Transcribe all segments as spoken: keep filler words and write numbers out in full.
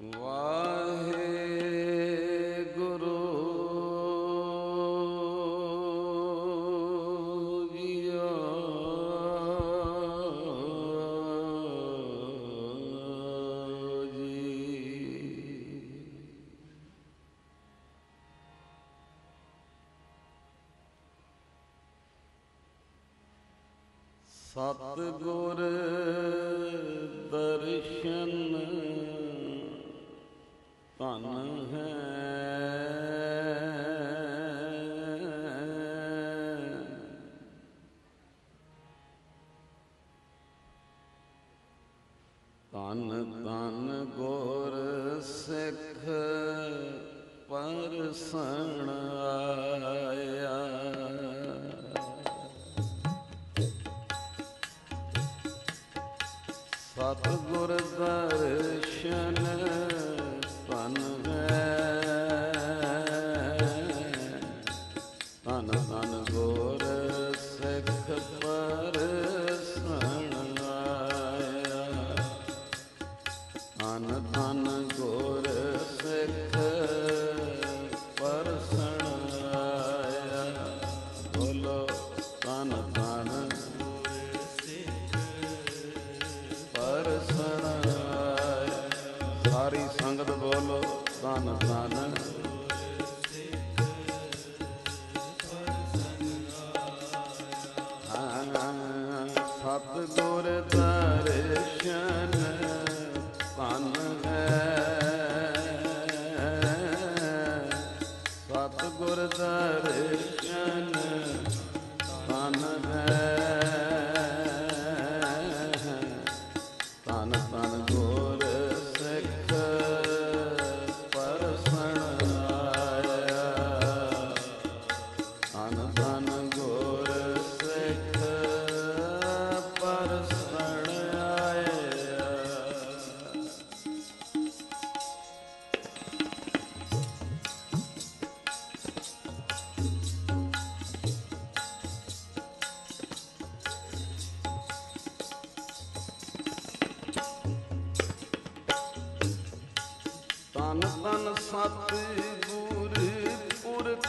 Waheguru JIO ਜੀ। ਸਤਿਗੁਰ ਦਰਸ਼ਨ ਧਨ ਹੈ, ਧਨ ਧਨ ਗੁਰ ਸਿੱਖ ਪਰਸਣ ਆਇਆ। ਸਤਿਗੁਰ ਦਰਸ਼ਨ ਧਨ ਹੈ, ਧਨ ਧਨ ਗੁਰ ਸਿੱਖ ਪਰਸਣ ਆਇਆ। ਧਨ ਧਨ ਗੁਰ ਸਿੱਖ ਪਰਸਣ ਆਇਆ। ਬੋਲੋ ਧਨ ਧਨ ਪਰਸਣ ਆਇਆ। ਸਾਰੀ ਸੰਗਤ ਬੋਲੋ ਧਨ ਧਨ ਸਤਿਗੁਰ ਦਰਸ਼ਨ ਧਨ ਹੈ, ਸਤਿਗੁਰ ਦਰਸ਼ਨ ਧਨ ਹੈ। ਧਨ ਧਨ ਗੁਰ ਸਿੱਖ ਪਰਸਣ ਆਇਆ। ਧਨ ਧਨ ਗੁਰ ਸਿੱਖ ਪਰਸਣ ਆਇਆ। ਧਨ ਧਨ ਸਤਿਗੁਰ ਪੁਰਖ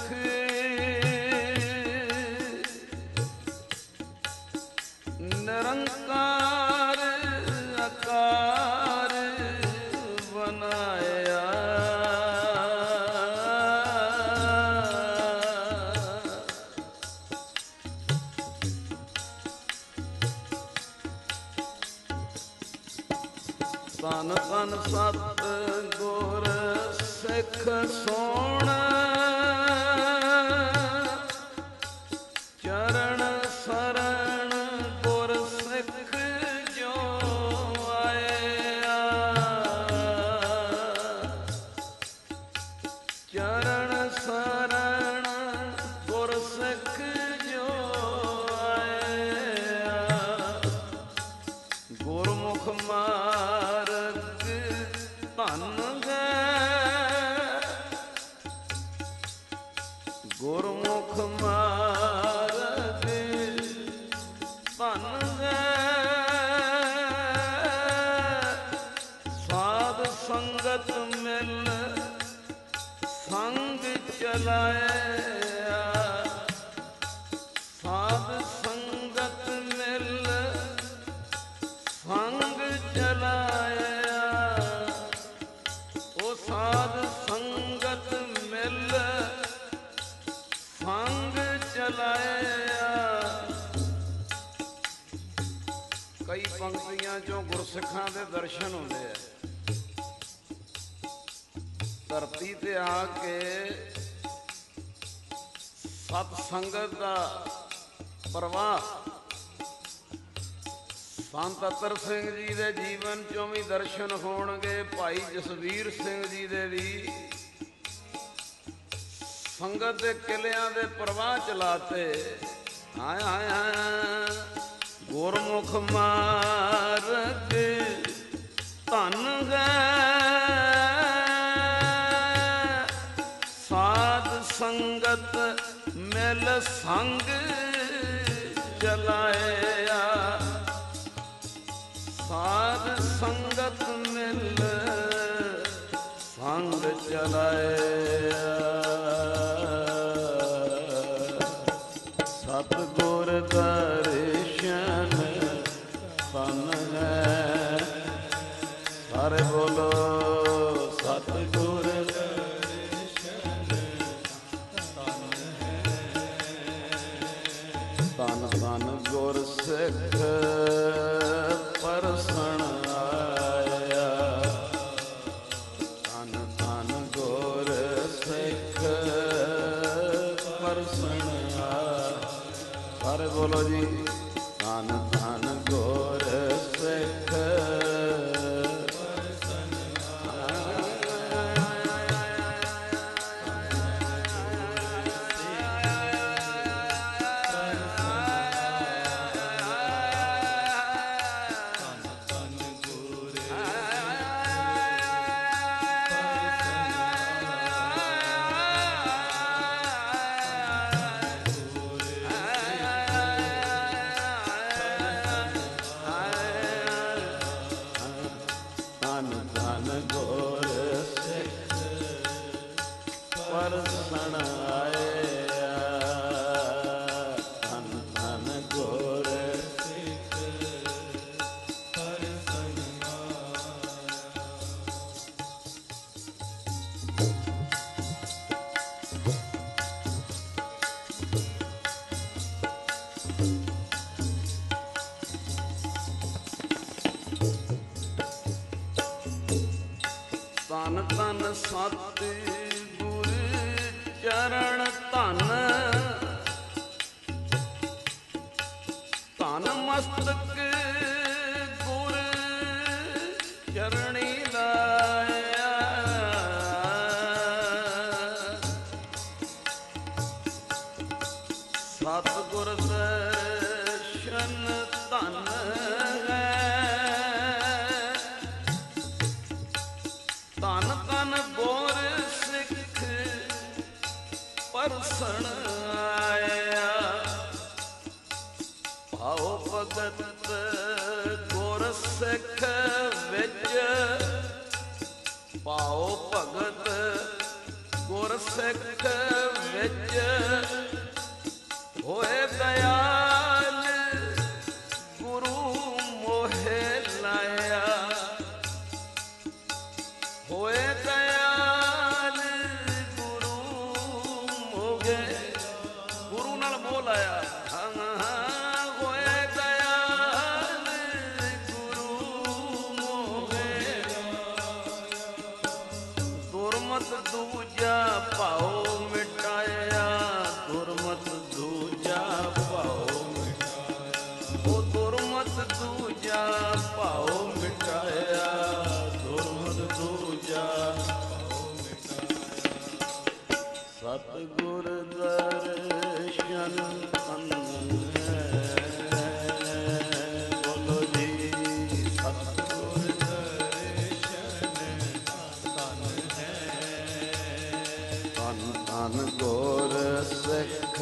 ਨਿਰੰਕਾਰ ਆਕਾਰ ਬਣਾਇਆ। ਧਨ ਧਨ ਸਤਿਗੁਰ ਸਿੱਖ ਸੋਹਣਾ, ਚਰਨ ਸਰਣ ਗੁਰ ਸਿੱਖ ਜੋ ਆਇਆ। ਚਰਨ ਸਰਣ ਗੁਰ ਸਿੱਖ ਜੋ ਆਇਆ। ਗੁਰਮੁਖ ਮਾਰਗ ਧਨ ਹੈ, ਗੁਰਮੁਖ ਮਾਰਗ ਧਨ ਹੈ। ਸਾਧ ਸੰਗਤ ਮਿਲ ਸੰਗ ਚਲਾਇਆ। ਸਾਧ ਸੰਗਤ ਮਿਲ ਸੰਗ ਚਲਾਇਆ। ਉਹ ਸਾਧ ਸੰਗਤ ਮਿਲ ਸੰਗ ਚਲਾਇਆ। ਕਈ ਪੰਕਤੀਆਂ ਚੋਂ ਗੁਰਸਿੱਖਾਂ ਦੇ ਦਰਸ਼ਨ ਹੁੰਦੇ ਆ। ਧਰਤੀ ਤੇ ਆ ਕੇ ਸਤ ਸੰਗਤ ਦਾ ਪ੍ਰਵਾਹ ਸੰਤ ਅਤਰ ਸਿੰਘ ਜੀ ਦੇ ਜੀਵਨ ਚੋਂ ਵੀ ਦਰਸ਼ਨ ਹੋਣਗੇ। ਭਾਈ ਜਸਵੀਰ ਸਿੰਘ ਜੀ ਦੇ ਵੀ ਸੰਗਤ ਦੇ ਕਿਲਿਆਂ ਦੇ ਪ੍ਰਵਾਹ ਚਲਾਤੇ। ਆਇਆ ਆਇਆ ਗੁਰਮੁਖ ਮਾਰਗ ਧਨ ਹੈ, ਸਾਧ ਸੰਗਤ ਮਿਲ ਸੰਗ ਚਲਾਇਆ। ਸਾਧ ਸੰਗਤ ਮਿਲ ਸਾਰੇ ਬੋਲੋ ਸਤਿਗੁਰ ਦਰਸ਼ਨ ਧੰਨ ਧੰਨ ਗੁਰ ਸਿੱਖ ਪਰਸਣ ਆਇਆ। ਧੰਨ ਧੰਨ ਗੁਰ ਸਿੱਖ ਪਰਸਣ ਆਇਆ। ਸਾਰੇ ਬੋਲੋ ਜੀ ਧੰਨ ਧੰਨ ਗੁਰ ਸਿੱਖ ਪਰਸਣ ਆਇਆ। ਧੰਨ ਧੰਨ ਗੁਰ ਸਿੱਖ ਪਰਸਣ ਆਇਆ। ਧੰਨ ਧੰਨ ਸਤਿ ਚਰਨ ਧਨ ਧਨ ਮਸਤਕ ਗੁਰ ਚਰਣੀ ਲਾਇਆ। ਸਤਿਗੁਰ ਦਰਸ਼ਨ ਧਨ ਹੈ। ਧਨ ਧਨ ਗੁਰ ਸਿੱਖ ਪਰਸਣ ਆਇਆ। ਭਾਉ ਭਗਤ ਗੁਰ ਸਿੱਖ ਵਿੱਚ ਭਾਉ ਭਗਤ ਗੁਰ ਸਿੱਖ ਵਿੱਚ ਹੋਏ ਦਇਆਲ ਗੁਰੂ ਮੋਹਿ ਲਾਇਆ। ਹੋਏ ਦਇਆਲ ਗੁਰੂ ਮੋਹਿ ਗੁਰੂ ਨਾਲ ਮੋਹ ਲਾਇਆ। ਹੋਏ ਦਇਆਲ ਗੁਰੂ ਮੋਹਿ ਦੁਰਮਤ ਦੂਜਾ ਭਾਉ ਮਿਟਾਇਆ। ਦੁਰਮਤ ਦੂਜਾ ਭਾਉ ਮਿਟਾਇਆ। ਉਹ ਦੁਰਮਤ ਦੂਜਾ ਭਾਉ ਮਿਟਾਇਆ। ਦੁਰਮਤ ਦੂਜਾ ਭਾਉ ਮਿਟਾਇਆ। ਸਤਿਗੁਰ ਦਰਸ਼ਨ ਧਨ ਹੈ। ਬੋਲੋ ਜੀ ਸਤਿਗੁਰ ਦਰਸ਼ਨ ਧਨ ਹੈ। ਧੰਨ ਧੰਨ ਗੁਰ ਸਿੱਖ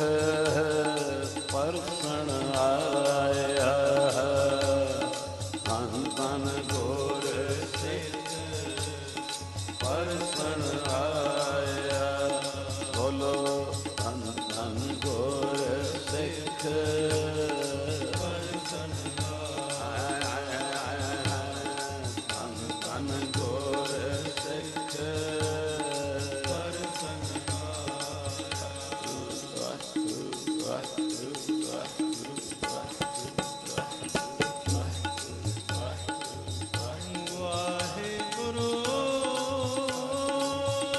ਪਰਸਣ ਆਇਆ। ਧੰਨ ਧੰਨ ਗੁਰ ਸਿੱਖ ਪਰਸਣ ਆਇਆ। ਬੋਲੋ ਧੰਨ ਧੰਨ ਗੁਰ ਸਿੱਖ ਪਰਸਣ ਆਇਆ। ਧੰਨ ਧੰਨ ਗੁਰ ਸਿੱਖ ਪਰਸਣ ਵਾਹਿਗੁਰੂ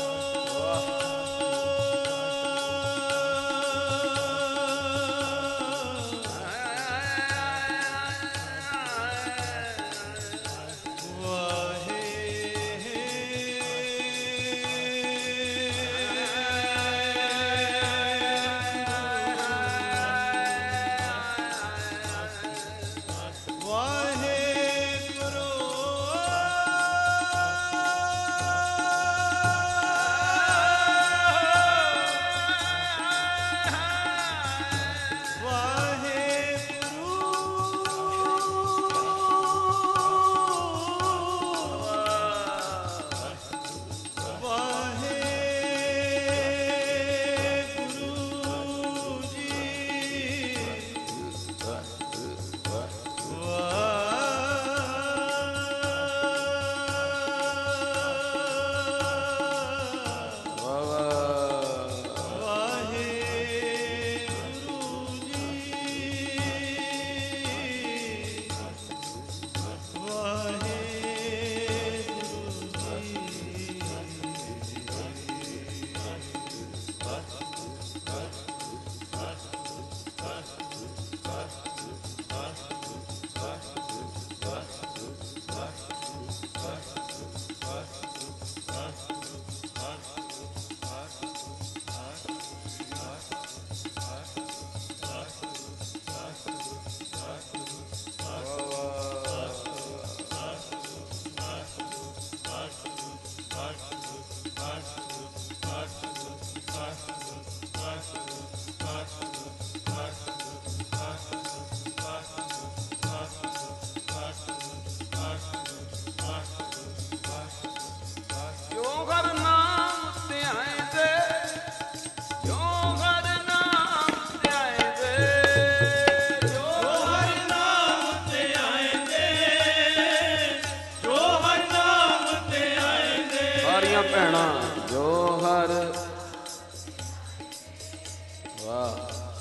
ਸਾਰੀਆਂ ਭੈਣਾਂ ਜੋ ਹਰ ਵਾਹ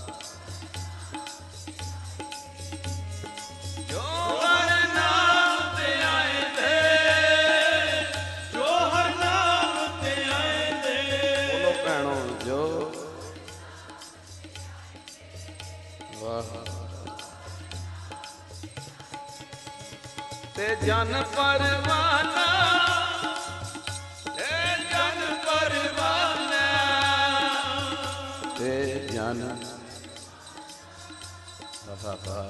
ਜੋ ਹਰ ਨਾਮ ਤੇ ਆਏ ਦੇ ਜੋ ਹਰ ਨਾਮ ਤੇ ਆਏ ਦੇ ਬੋਲੋ ਭੈਣੋ ਜੋ ਵਾਹ ਤੇ ਜਨ ਪਰਵਾਨਾ ਤੇ ਜਨ ਪਰਵਾਨਾ ਤੇ ਜਨ ਬਾਬਾ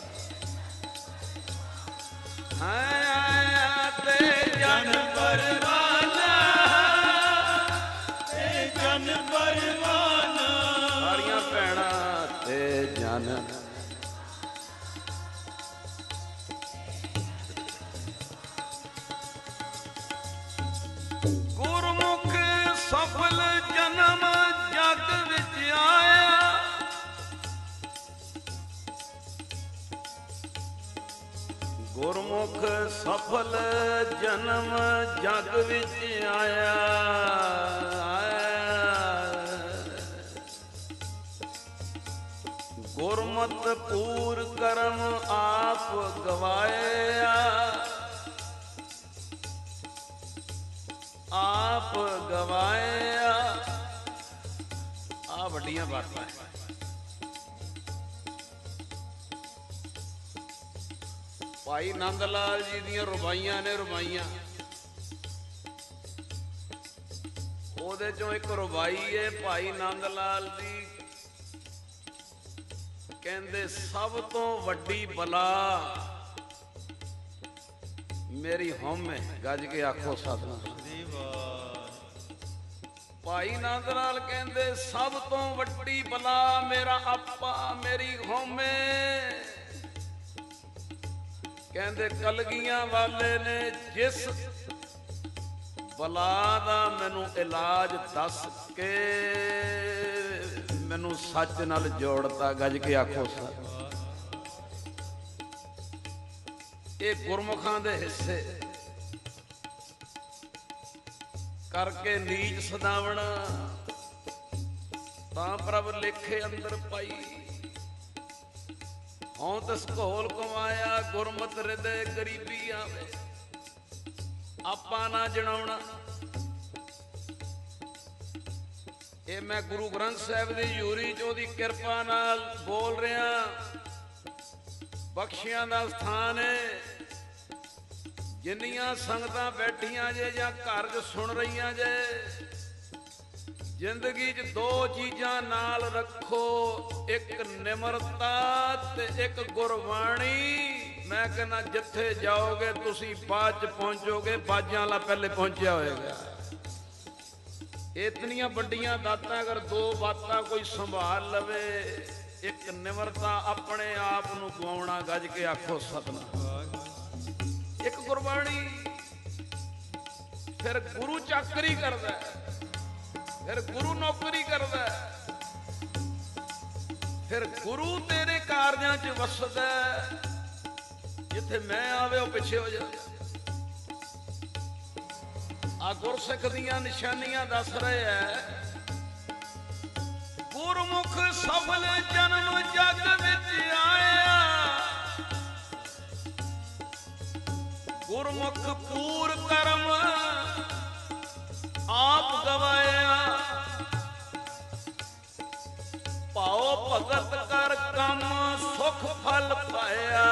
ਆਇਆ ਤੇ ਜਨ ਪਰਵਾਨਾ ਤੇ ਜਨ ਪਰਵਾਨਾ ਸਾਰੀਆਂ ਭੈਣਾਂ ਤੇ ਜਨ ਗੁਰਮੁਖ ਸਫਲ ਜਨਮ ਜਗ ਵਿੱਚ ਆਇਆ ਗੁਰਮੁਖ ਸਫਲ ਜਨਮ ਜਗ ਵਿੱਚ ਆਇਆ ਗੁਰਮਤਿ ਪੂਰ ਕਰਮ ਆਪ ਗਵਾਇਆ ਆਪ ਗਵਾਇਆ ਆ ਵੱਡੀਆਂ ਬਾਤਾਂ ਭਾਈ ਨੰਦ ਲਾਲ ਜੀ ਦੀਆਂ ਰੁਬਾਈਆਂ ਨੇ ਰੁਬਾਈਆਂ ਉਹਦੇ ਚੋਂ ਇੱਕ ਰੁਬਾਈ ਹੈ ਭਾਈ ਨੰਦ ਲਾਲ ਦੀ ਕਹਿੰਦੇ ਸਭ ਤੋਂ ਵੱਡੀ ਬਲਾ ਮੇਰੀ ਹਉਮ ਹੈ ਗੱਜ ਕੇ ਆਖੋ ਸਤਿਨਾਮ ਭਾਈ ਨੰਦ ਲਾਲ ਕਹਿੰਦੇ ਸਭ ਤੋਂ ਵੱਡੀ ਬਲਾ ਮੇਰਾ ਆਪਾ ਮੇਰੀ ਹਉਮੈ ਕਹਿੰਦੇ ਕਲਗੀਆਂ ਵਾਲੇ ਨੇ ਜਿਸ ਬਲਾ ਦਾ ਮੈਨੂੰ ਇਲਾਜ ਦੱਸ ਕੇ ਮੈਨੂੰ ਸੱਚ ਨਾਲ ਜੋੜਤਾ ਗੱਜ ਕੇ ਆਖੋ ਸਤਿ ਇਹ ਗੁਰਮੁਖਾਂ ਦੇ ਹਿੱਸੇ ਕਰਕੇ ਨੀਚ ਸਦਾਵਣਾ ਤਾਂ ਪ੍ਰਭ ਲੇਖੇ ਅੰਦਰ ਪਾਈ ਹਉ ਤਿਸ ਘੋਲ ਕਮਾਇਆ ਗੁਰਮਤਿ ਹਿਰਦੇ ਗਰੀਬੀ ਆਵੇ ਆਪਾਂ ਨਾ ਜਣਾਉਣਾ ਇਹ ਮੈਂ ਗੁਰੂ ਗ੍ਰੰਥ ਸਾਹਿਬ ਦੀ ਹਜ਼ੂਰੀ ਚ ਉਹਦੀ ਕਿਰਪਾ ਨਾਲ ਬੋਲ ਰਿਹਾ ਬਖਸ਼ਿਆਂ ਦਾ ਸਥਾਨ ਹੈ ਜਿੰਨੀਆਂ ਸੰਗਤਾਂ ਬੈਠੀਆਂ ਜੇ ਜਾਂ ਘਰ 'ਚ ਸੁਣ ਰਹੀਆਂ ਜੇ ਜ਼ਿੰਦਗੀ 'ਚ ਦੋ ਚੀਜ਼ਾਂ ਨਾਲ ਰੱਖੋ ਇੱਕ ਨਿਮਰਤਾ ਤੇ ਇੱਕ ਗੁਰਬਾਣੀ ਮੈਂ ਕਹਿੰਦਾ ਜਿੱਥੇ ਜਾਓਗੇ ਤੁਸੀਂ ਬਾਅਦ 'ਚ ਪਹੁੰਚੋਗੇ ਬਾਜਾਂ ਵਾਲਾ ਪਹਿਲੇ ਪਹੁੰਚਿਆ ਹੋਏਗਾ ਇਤਨੀਆਂ ਵੱਡੀਆਂ ਦਾਤਾਂ ਅਗਰ ਦੋ ਬਾਤਾਂ ਕੋਈ ਸੰਭਾਲ ਲਵੇ ਇੱਕ ਨਿਮਰਤਾ ਆਪਣੇ ਆਪ ਨੂੰ ਗਵਾਉਣਾ ਗੱਜ ਕੇ ਆਖੋ ਸਤਿਨਾਮ ਇੱਕ ਗੁਰਬਾਣੀ ਫਿਰ ਗੁਰੂ ਚਾਕਰੀ ਕਰਦਾ ਫਿਰ ਗੁਰੂ ਨੌਕਰੀ ਕਰਦਾ ਫਿਰ ਗੁਰੂ ਤੇਰੇ ਕਾਰਜਾਂ 'ਚ ਵਸਦਾ ਜਿੱਥੇ ਮੈਂ ਆਵੇ ਉਹ ਪਿੱਛੇ ਹੋ ਜਾ ਆ ਗੁਰਸਿੱਖ ਦੀਆਂ ਨਿਸ਼ਾਨੀਆਂ ਦੱਸ ਰਹੇ ਐ ਗੁਰਮੁਖ ਸਫਲ ਜਨਮ ਜਗ ਵਿੱਚ ਆਇਆ ਗੁਰਮੁਖ ਪੂਰ ਕਰਮ ਆਪ ਗਵਾਇਆ ਪਾਓ ਭਗਤ ਕਰ ਕੰਮ ਸੁਖ ਫਲ ਪਾਇਆ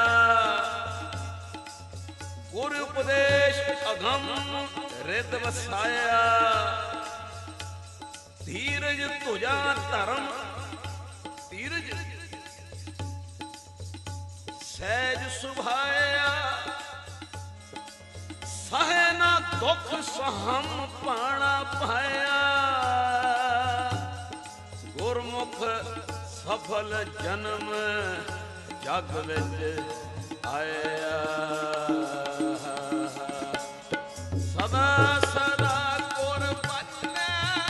ਗੁਰ ਉਪਦੇਸ਼ ਅਗੰਮ ਰਿਦ ਵਸਾਇਆ ਧੀਰਜ ਤੁਜਾ ਧਰਮ ਧੀਰਜ ਸਹਿਜ ਸੁਭਾਇਆ ਸਹੇ ਨਾ ਦੁੱਖ ਸਹਮ ਪਾਣਾ ਪਾਇਆ ਗੁਰਮੁਖ ਸਫਲ ਜਨਮ ਜਗ ਵਿੱਚ ਆਇਆ ਸਦਾ ਸਦਾ ਕੁਰਬਾਨਾ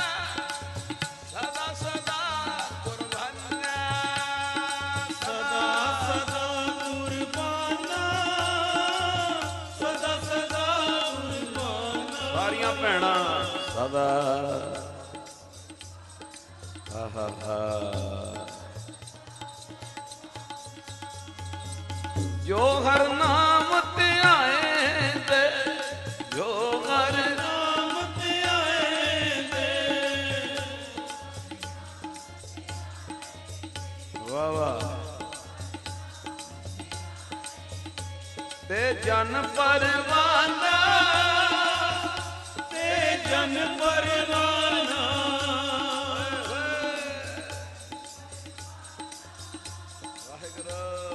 ਸਦਾ ਸਦਾ ਕੁਰਬਾਨਾ ਸਦਾ ਸਦਾ ਕੁਰਬਾਨਾ ਸਦਾ ਸਦਾ ਕੁਰਬਾਨਾ ਸਾਰੀਆਂ ਭੈਣਾਂ ਸਦਾ ਹਾ ਹਾ ਹਾ ਜੋ ਹਰ ਨਾਮ ਧਿਆਏ ਤੇ ਜੋ ਹਰ ਨਾਮ ਧਿਆਏ ਤੇ ਵਾ ਵਾ ਤੇ ਜਨ ਪਰਵਾਨਾ ਤੇ ਜਨ ਪਰਵਾਨਾ ਵਾਹਿਗੁਰੂ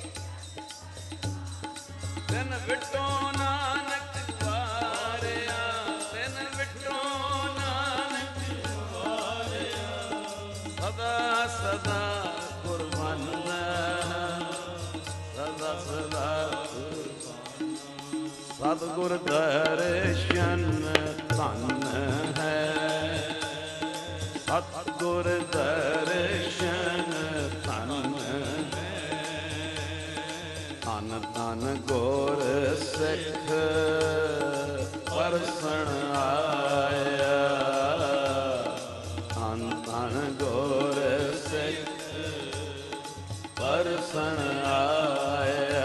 ਤਿਨ ਵਿਟੋ ਨਾਨਕ ਵਾਰਿਆ ਤਿਨ ਵਿਟੋ ਨਾਨਕ ਵਾਰਿਆ ਸਦਾ ਸਦਾ ਗੁਰਮਨ ਸਦਾ ਸਦਾ ਸਤਿਗੁਰ ਦਰਸ਼ਨ ਧਨ ਹੈ ਸਤਿਗੁਰ ਦਰਸ਼ਨ ਧਨ ਧਨ ਧਨ ਗੁਰ ਸਿੱਖ ਪਰਸਣ ਆਇਆ ਧਨ ਧਨ ਗੁਰ ਸਿੱਖ ਪਰਸਣ ਆਇਆ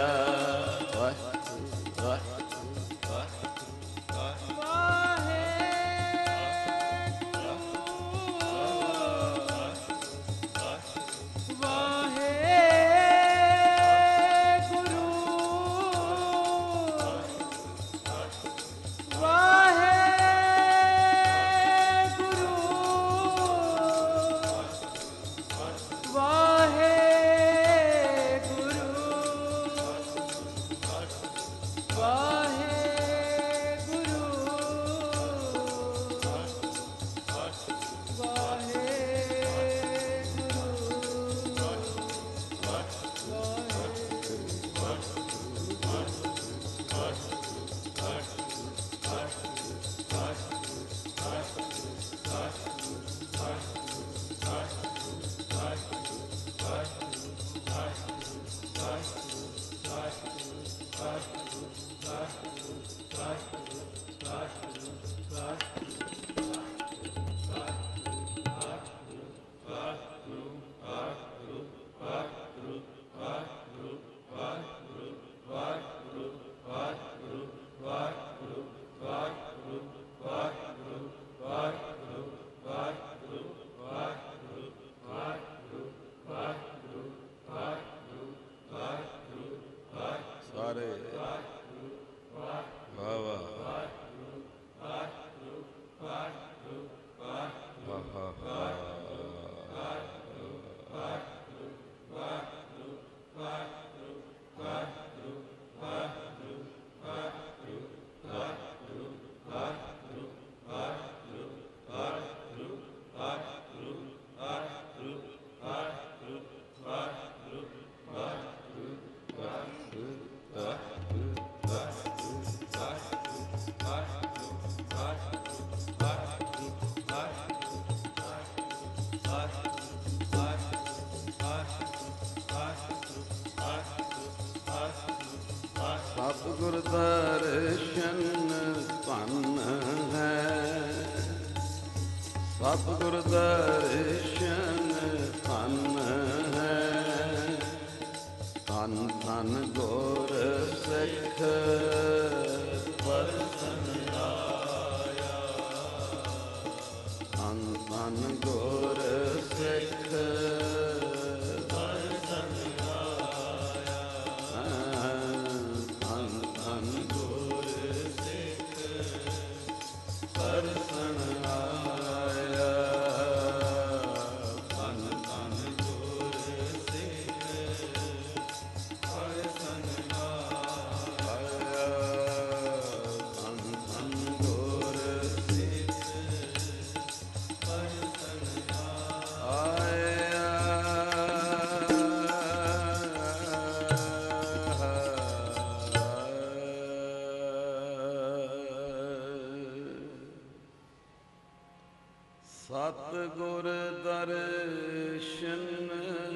ਸਤਿਗੁਰ ਦਰਸ਼ਨ ਧਨ ਹੈ ਸਤਿਗੁਰ ਦਰਸ਼ਨ ਧਨ ਹੈ ਧਨ ਧਨ ਗੁਰ ਸਿੱਖ ਪਰਸਨ ਆਇਆ ਧਨ ਧਨ ਗੁਰ ਸਿੱਖ ਸਤਿਗੁਰ ਦਰਸ਼ਨ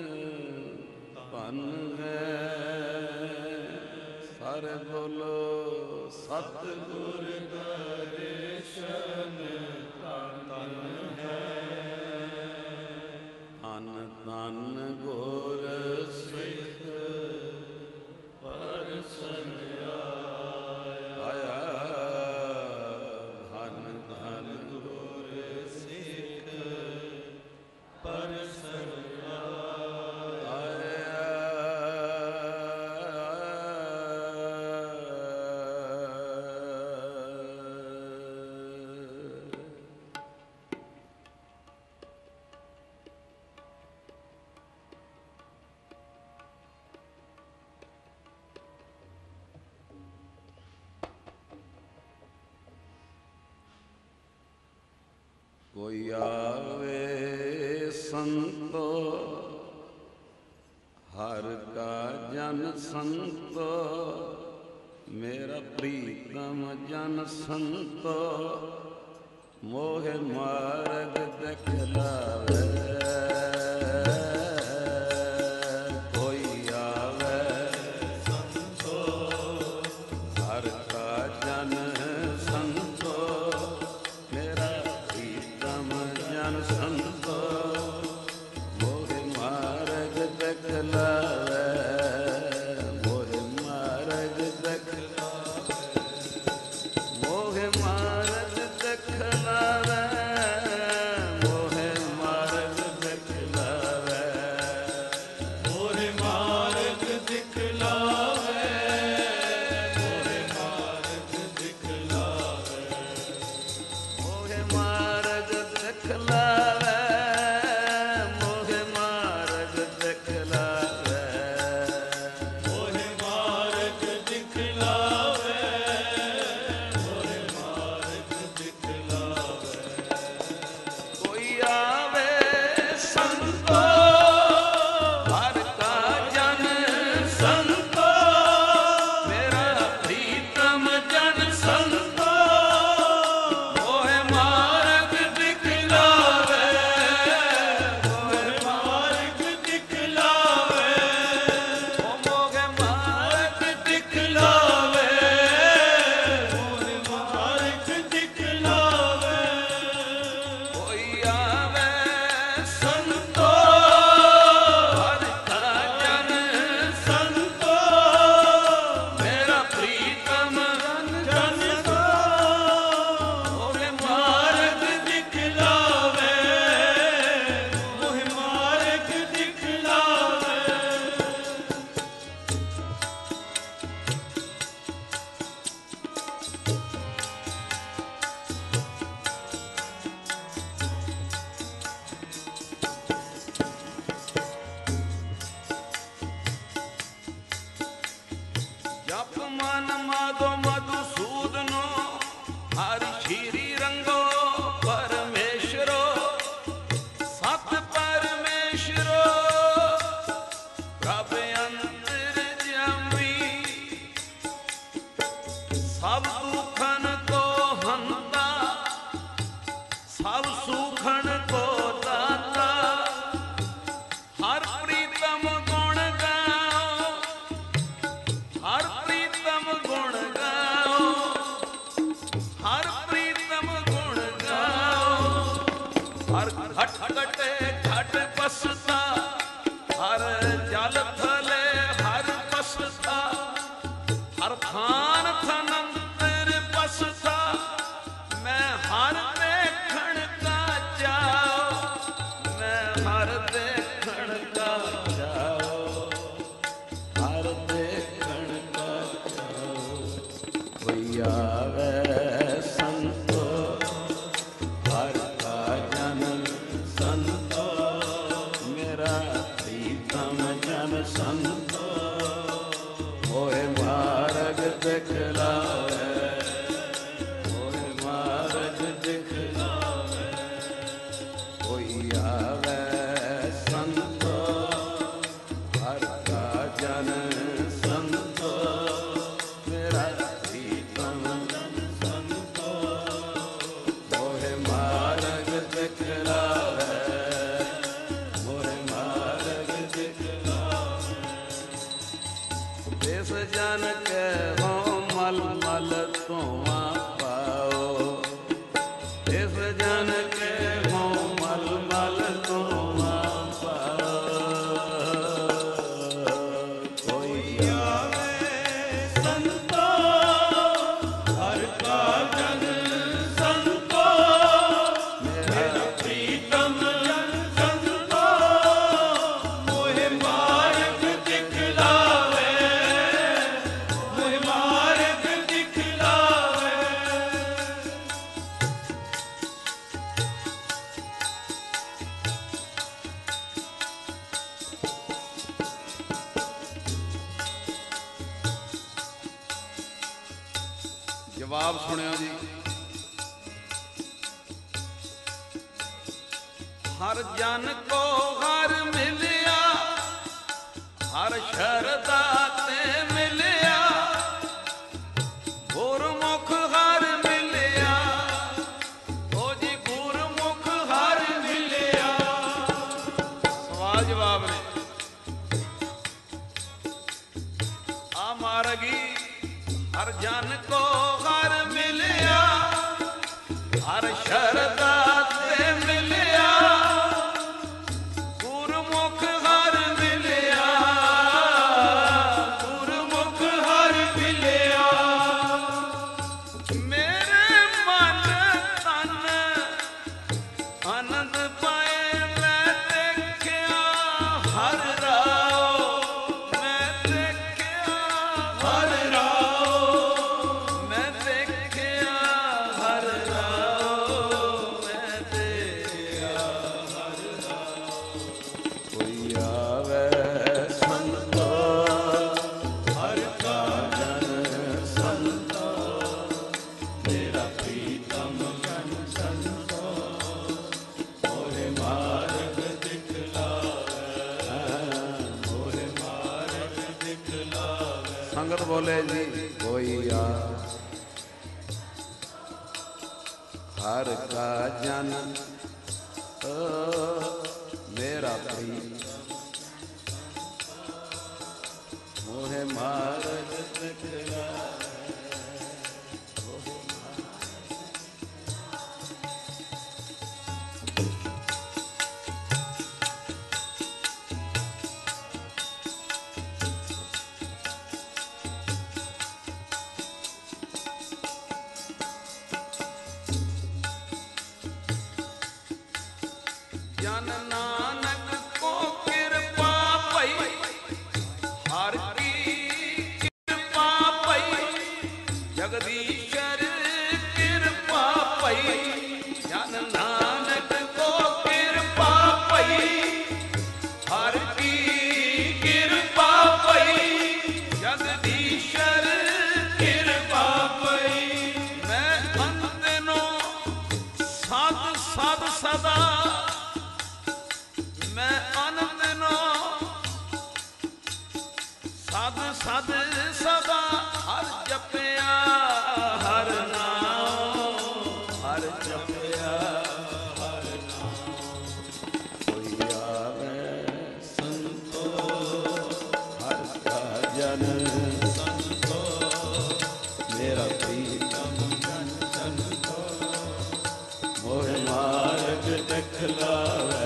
ਧਨ ਹੈ ਸਾਰੇ ਬੋਲੋ ਸਤਿਗੁਰ ਦਰਸ਼ਨ कोई आवे संतो हर का जन संतो, मेरा प्रीतम जन संतो, मोहे मार्ग दिखलावे। कोई आवे संतो हर का जन संतो, मेरा प्रीतम जन संतो, मोहे मार्ग दिखलावे। मोहे मार्ग दिखलावे, मोहे मार्ग दिखलावे, मोहे मार्ग दिखलावे, मोहे मार्ग दिखलावे, मोहे मार्ग दिखलावे, मोहे मार्ग दिखलावे, मोहे मार्ग दिखलावे, मोहे मार्ग दिखलावे, मोहे मार्ग दिखलावे। कोई आवे संतो हर का जन संतो, मेरा प्रीतम जन संतो, मोहे मार्ग दिखलावे, मोहे मार्ग दिखलावे, ओ मोहे मार्ग दिखलावे, मोहे मार्ग दिखलावे। कोई आवे संतो हर का जन संतो, मेरा प्रीतम जन संतो, मोहे मार्ग दिखलावे, मोहे मार्ग दिखलावे। जप मन माधो मधुसूदनो, हरि श्री रंगो परमेश्वरो, सत परमेश्वरो, प्रभ अंतर्यामी, सब दुखन को हंता, सब सुखन को दाता, हर प्रीतम गुण गाओ, हर प्रीतम गुण गाओ, हर प्रीतम गुण गाओ, हर घट घटे घट बसता, हर जल थले हर बसता, हर थान थनंतर बसता, मैं हर देखण का जाओ, मैं हर देखण का जाओ, हर देखण का जाओ। कोई आवे संतो हर का जन संतो, मेरा प्रीतम जन संतो, मोहे मार्ग दिखलावे, मोहे मार्ग दिखलावे। कोई आवे संतो हर का जन संतो, मेरा प्रीतम जन संतो, मोहे मार्ग दिखलावे, मोहे मार्ग दिखलावे। देश जन के हो मल मल तुमा पाओ, देश जन के हो मल मल तुमा पाओ। कोई आवे संतो हर का जन संतो, मेरा प्रीतम जन संतो, मोहे मार्ग दिखलावे, मोहे मार्ग दिखलावे। जवाब सुनियो जी। हर जन को हर मिलिया, हर शरदा ते मिलिया, गुरमुख हर मिलिया, ओ जी गुरमुख हर मिलिया। सवाल जवाब ने आ मारगी। हर जन को हर मिलिया, हर शरदा ते मिलिया, गुरमुख हर मिलिया, गुरमुख हर मिलिया। मेरे मन तन आनंद पाए मैं देखिया हर राव, मैं देखिया हर राव, मैं देखिया हर राव, मैं देखिया हर राव। कोई आवे संतो हर का जन संतो, मेरा प्रीतम जन संतो, मोहे मार्ग दिखलावे, मोहे मार्ग दिखलावे। संगत बोले जी कोई आ हर का जन ओ मेरा प्रीत, मोहे मार्ग दिखलावे। जन नानक को कृपा पई, हर की कृपा पई, जगदीश्वर कृपा पई। जन नानक को कृपा पई, हर की कृपा पई, जगदीश्वर कृपा पई। मैं अंतनो सद सद सदा, मैं आनंद नो सद सद सदा, हर जपया हर नाम, हर जपया हर नाम। कोई आवे संतो हर का जन संतो, मेरा प्रीतम जन संतो, मोहे मार्ग दिखलावे,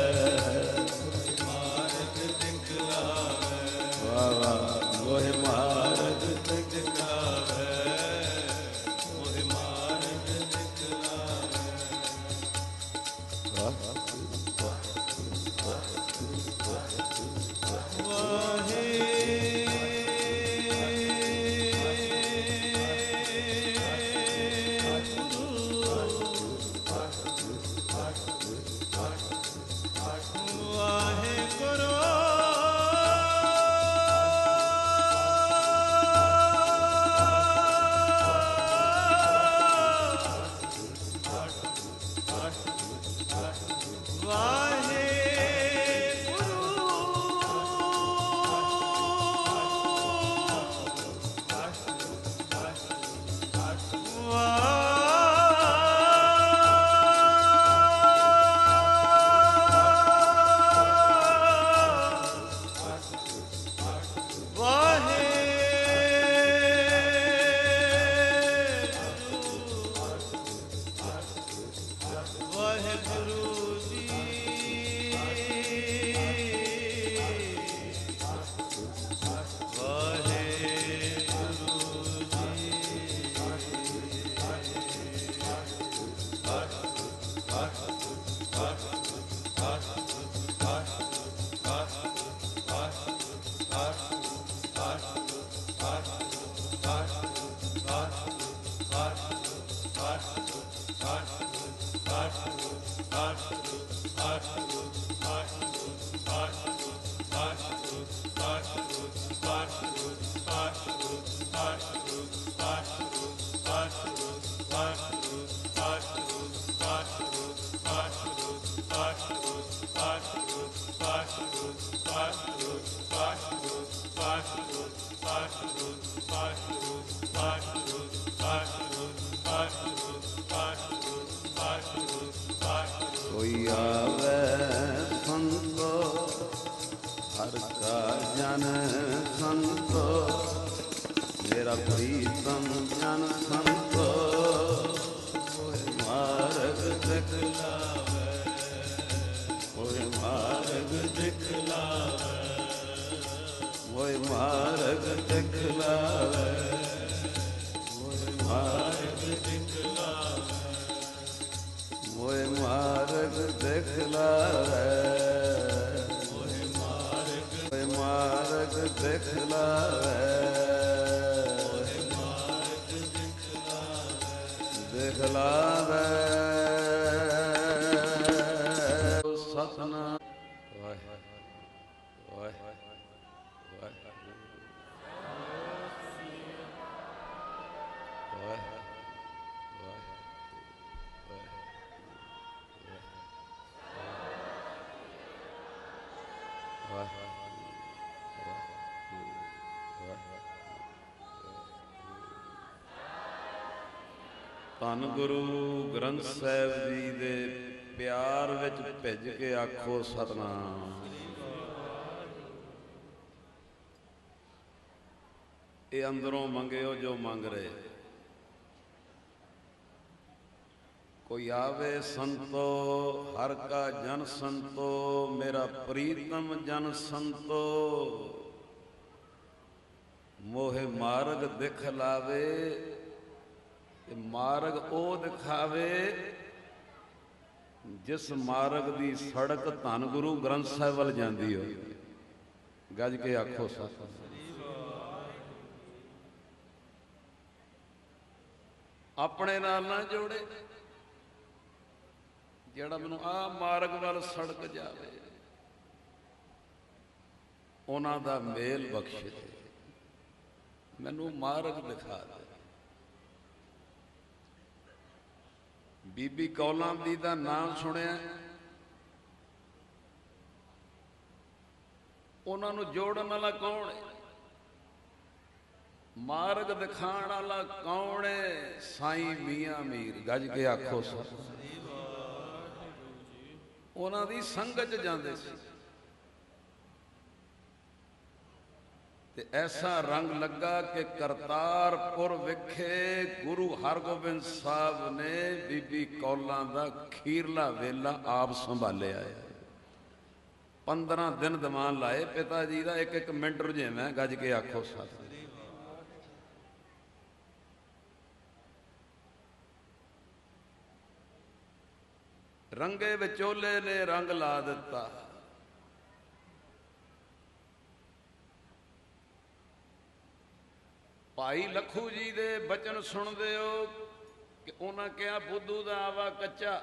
मोहे मार्ग दिखलावे, मोहे मार्ग दिखलावे। वाहे Bye. कोई आवे संतो हर का जन संतो मेरा प्रीतम जन संतो मार्ग दिखलावे कोई मार्ग दिखलावे कोई मार्ग दिखलावे कोई मार्ग दिखलावे कोई मार्ग दिखलावे कोई मार्ग दिखलावे दिखलावे सतनाम ਧੰਨ ਗੁਰੂ ਗ੍ਰੰਥ ਸਾਹਿਬ ਜੀ ਦੇ ਪਿਆਰ ਵਿੱਚ ਭਿੱਜ ਕੇ ਆਖੋ ਸਤਨਾਮ। ਇਹ ਅੰਦਰੋਂ ਮੰਗਿਓ ਜੋ ਮੰਗ ਰਹੇ। ਕੋਈ ਆਵੇ ਸੰਤੋ ਹਰ ਕਾ ਜਨ ਸੰਤੋ ਮੇਰਾ ਪ੍ਰੀਤਮ ਜਨ ਸੰਤੋ ਮੋਹਿ ਮਾਰਗ ਦਿਖਲਾਵੇ ਮਾਰਗ ਉਹ ਦਿਖਾਵੇ ਜਿਸ ਮਾਰਗ ਦੀ ਸੜਕ ਧੰਨ ਗੁਰੂ ਗ੍ਰੰਥ ਸਾਹਿਬ ਵੱਲ ਜਾਂਦੀ ਹੋ। ਗੱਜ ਕੇ ਆਖੋ ਸਤਿ। ਆਪਣੇ ਨਾਲ ਨਾ ਜੋੜੇ ਜਿਹੜਾ ਮੈਨੂੰ ਆਹ ਮਾਰਗ ਵੱਲ ਸੜਕ ਜਾਵੇ ਉਹਨਾਂ ਦਾ ਮੇਲ ਬਖਸ਼ੇ ਮੈਨੂੰ ਮਾਰਗ ਦਿਖਾ ਦੇ। ਬੀਬੀ ਕੌਲਾਂ ਦੀ ਦਾ ਨਾਮ ਸੁਣਿਆ, ਉਹਨਾਂ ਨੂੰ ਜੋੜਨ ਵਾਲਾ ਕੌਣ ਹੈ? ਮਾਰਗ ਦਿਖਾਣ ਵਾਲਾ ਕੌਣ ਹੈ? ਸਾਈਂ ਮੀਆਂ ਮੀਰ। ਗੱਜ ਕੇ ਆਖੋ ਸਤਿ। ਉਹਨਾਂ ਦੀ ਸੰਗਤ 'ਚ ਜਾਂਦੇ ਸੀ ਤੇ ਐਸਾ ਰੰਗ ਲੱਗਾ ਕਿ ਕਰਤਾਰਪੁਰ ਵਿਖੇ ਗੁਰੂ ਹਰਗੋਬਿੰਦ ਸਾਹਿਬ ਨੇ ਬੀਬੀ ਕੌਲਾਂ ਦਾ ਖੀਰਲਾ ਵੇਲਾ ਆਪ ਸੰਭਾਲਿਆ ਹੈ। ਪੰਦਰਾਂ ਦਿਨ ਦੀਵਾਨ ਲਾਏ ਪਿਤਾ ਜੀ ਦਾ, ਇੱਕ ਇੱਕ ਮਿੰਟ ਰੁਝੇਵਾਂ। ਗੱਜ ਕੇ ਆਖੋ ਸਤਿ। ਰੰਗੇ ਵਿਚੋਲੇ ਨੇ ਰੰਗ ਲਾ ਦਿੱਤਾ। ਭਾਈ ਲੱਖੂ ਜੀ ਦੇ ਬਚਨ ਸੁਣਦੇ ਹੋ ਕਿ ਉਹਨਾਂ ਕਿਹਾ ਬੁੱਧੂ ਦਾ ਆਵਾ ਕੱਚਾ,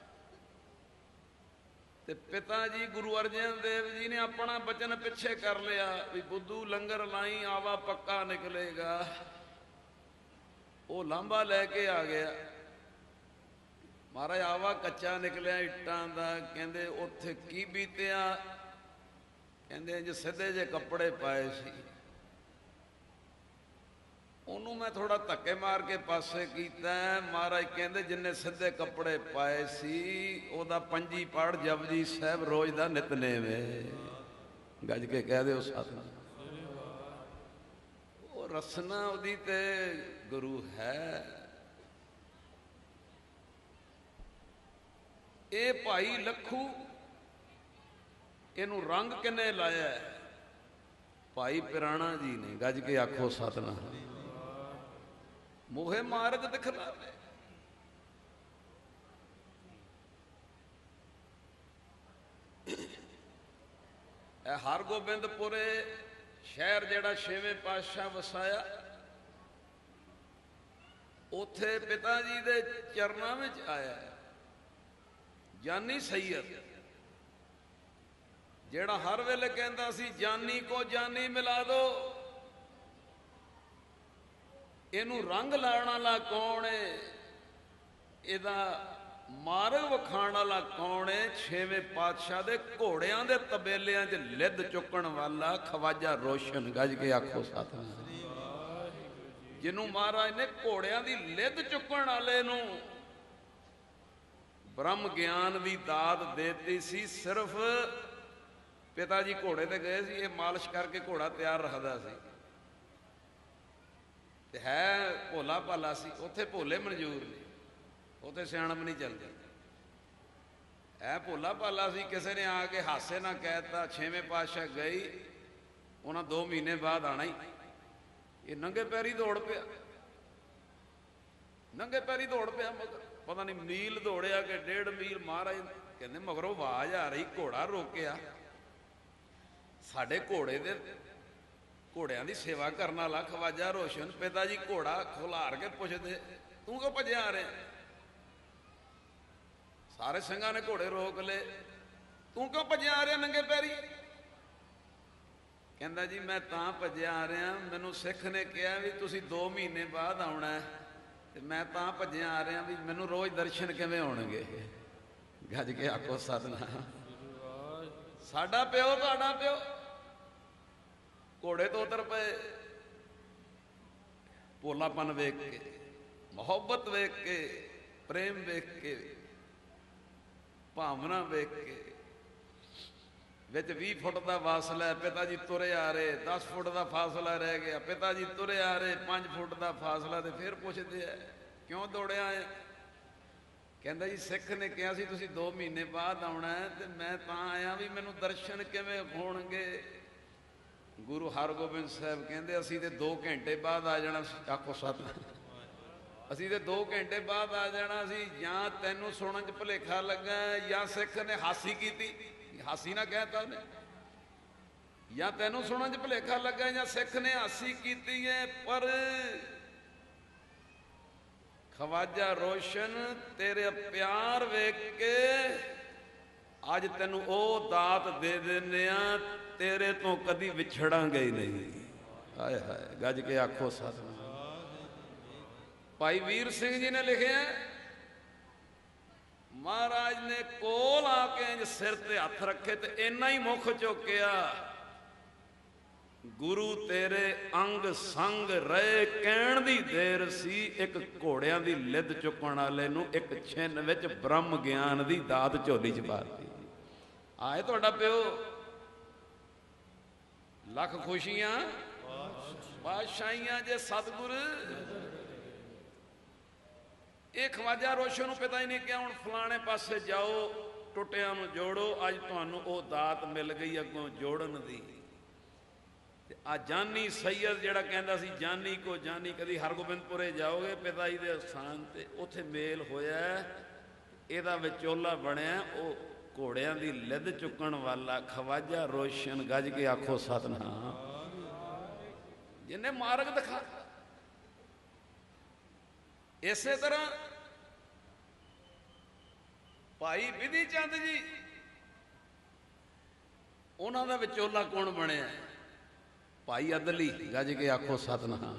ਤੇ ਪਿਤਾ ਜੀ ਗੁਰੂ ਅਰਜਨ ਦੇਵ ਜੀ ਨੇ ਆਪਣਾ ਬਚਨ ਪਿੱਛੇ ਕਰ ਲਿਆ ਵੀ ਬੁੱਧੂ ਲੰਗਰ ਲਾਈ ਆਵਾ ਪੱਕਾ ਨਿਕਲੇਗਾ। ਉਹ ਲਾਂਭਾ ਲੈ ਕੇ ਆ ਗਿਆ। ਮਹਾਰਾਜ ਆਵਾ ਕੱਚਾ ਨਿਕਲਿਆ ਇੱਟਾਂ ਦਾ। ਕਹਿੰਦੇ ਉੱਥੇ ਕੀ ਬੀਤਿਆ? ਕਹਿੰਦੇ ਜੇ ਸਿੱਧੇ ਜੇ ਕੱਪੜੇ ਪਾਏ ਸੀ। ਉਹਨੂੰ ਮੈਂ ਥੋੜਾ ਧੱਕੇ ਮਾਰ ਕੇ ਪਾਸੇ ਕੀਤਾ। ਮਹਾਰਾਜ ਕਹਿੰਦੇ ਜਿੰਨੇ ਸਿੱਧੇ ਕੱਪੜੇ ਪਾਏ ਸੀ ਉਹਦਾ ਪੰਜੀ ਪੜ ਜਪਜੀ ਸਾਹਿਬ ਰੋਜ਼ ਦਾ ਨਿਤਨੇਮ ਹੈ। ਗੱਜ ਕੇ ਕਹਿ ਦਿਓ ਸਤਿ। ਉਹ ਰਸਨਾ ਉਹਦੀ ਤੇ ਗੁਰੂ ਹੈ। ਇਹ ਭਾਈ ਲੱਖੂ, ਇਹਨੂੰ ਰੰਗ ਕਿੰਨੇ ਲਾਇਆ? ਭਾਈ ਪਿਰਾਣਾ ਜੀ ਨੇ। ਗੱਜ ਕੇ ਆਖੋ ਸਤਿਨਾਮ। ਮੋਹੇ ਮਾਰਗ ਦਿਖਲਾਵੇ। ਇਹ ਹਰਗੋਬਿੰਦਪੁਰੇ ਸ਼ਹਿਰ ਜਿਹੜਾ ਛੇਵੇਂ ਪਾਤਸ਼ਾਹ ਵਸਾਇਆ, ਉੱਥੇ ਪਿਤਾ ਜੀ ਦੇ ਚਰਨਾਂ ਵਿੱਚ ਆਇਆ ਜਾਨੀ ਸੈਯਦ, ਜਿਹੜਾ ਹਰ ਵੇਲੇ ਕਹਿੰਦਾ ਸੀ ਜਾਨੀ ਕੋ ਜਾਨੀ ਮਿਲਾ ਦੋ। ਇਹਨੂੰ ਰੰਗ ਲਾਉਣ ਵਾਲਾ ਕੌਣ ਹੈ? ਇਹਦਾ ਮਾਰਗ ਵਿਖਾਣ ਵਾਲਾ ਕੌਣ ਹੈ? ਛੇਵੇਂ ਪਾਤਸ਼ਾਹ ਦੇ ਘੋੜਿਆਂ ਦੇ ਤਬੇਲਿਆਂ 'ਚ ਲਿੱਧ ਚੁੱਕਣ ਵਾਲਾ ਖਵਾਜਾ ਰੋਸ਼ਨ। ਗੱਜ ਕੇ ਆਖੋ ਸਤਿਨਾਮ। ਜਿਹਨੂੰ ਮਹਾਰਾਜ ਨੇ ਘੋੜਿਆਂ ਦੀ ਲਿੱਧ ਚੁੱਕਣ ਵਾਲੇ ਨੂੰ ब्रह्म ज्ञान की दात देती सी। सिर्फ पिता जी घोड़े ते गए सी, ये मालिश करके घोड़ा तैयार रखता सी ते है भोला भाला सी। उत्थे भोले मंजूर ने, उत्थे सियाणप नहीं चलती। है भोला भाला सी, किसी ने आके हासे ना कहता छेवें पातशाह गई, उन्हें दो महीने बाद आना ही। ये नंगे पैरी दौड़ पिया, नंगे पैरी दौड़ पिया, मगर पता नहीं मील दौड़िया कि डेढ़ मील। महाराज कहते मगरों आवाज आ रही, घोड़ा रोकिया। साढ़े घोड़े दे घोड़ियां की सेवा करने वाला खवाजा रोशन पिता जी घोड़ा खुलार के पुछते तू क्यों भजे आ रहे? सारे सिंघां ने घोड़े रोक ले, तू क्यों भजे आ रहा नंगे पैरी? कहता जी मैं तां भजे आ रहा, मैनू सिख ने कहा भी तुसी दो महीने बाद आना है, ते मैं तां भजे आ रहा भी मैनू रोज दर्शन किवें होणगे? गज के आखो सतनाम। साडा प्यो तुहाडा प्यो घोड़े तो उतर पे, भोलापन वेख के, मुहब्बत वेख के, प्रेम वेख के, भावना वेख के। विच बीस फुट का फासला है, पिता जी तुरे आ रहे, दस फुट का फासला रह गया, पिता जी तुरे आ रहे, पांच फुट का फासला, तो फिर पूछते हैं क्यों दौड़े आए? कहता जी सिख ने कहा सी तुसी दो महीने बाद आना है, तो मैं तां आया भी मैनू दर्शन किवें होणगे? गुरु हरगोबिंद साहब कहते असी तो दो घंटे बाद आ जाना। आखो सत, असी तो दो घंटे बाद आ जाना सी। या तैनू सुनन च भुलेखा लगा, या सिख ने हासी की, हासी ना कहता उन्हें, या तैनू सुनन च भुलेखा लगा, या सिख ने हासी की है। पर खवाजा रोशन तेरे प्यार वेख के अज तेनू ओ दात दे देने, तेरे तो कदी विछड़ांगे ही नहीं। हाय हाय गज के आखो सतनाम। भाई वीर सिंह जी ने लिखे, महाराज ने कोल आके इंज सिर ते हथ रखे ते इन्ना ही मुख चुकिया, गुरु तेरे अंग संग रहे कहण दी देर सी। एक घोड़ियां दी लिद चुकण वाले नूं एक छिन विच ब्रह्म ज्ञान दी दात झोली च पाती। आए तुहाडा प्यो, लख खुशियां बादशाहियां जे सतगुर। ये खवाजा रोशन नूं पिता ही नहीं कहा हुण फलाणे पासे जाओ, टुटियां नूं जोड़ो, अज तुहानूं ओ दात मिल गई अगों जोड़न दी। आ जानी सैयद जिहड़ा कहंदा सी जानी को जानी, कदी हरगोबिंदपुरे जाओगे पिता जी दे स्थान ते उत्थे मेल होया, इहदा विचोला बनिया ओ घोड़ियां दी लिद चुकण वाला खवाजा रोशन। गज के आखो सतनाम। जिन्हें मार्ग दिखा। इसे तरह भाई विधि चंद जी, उन्हों का विचोला कौन बनया? भाई अदली। गज के आखो सतनाम।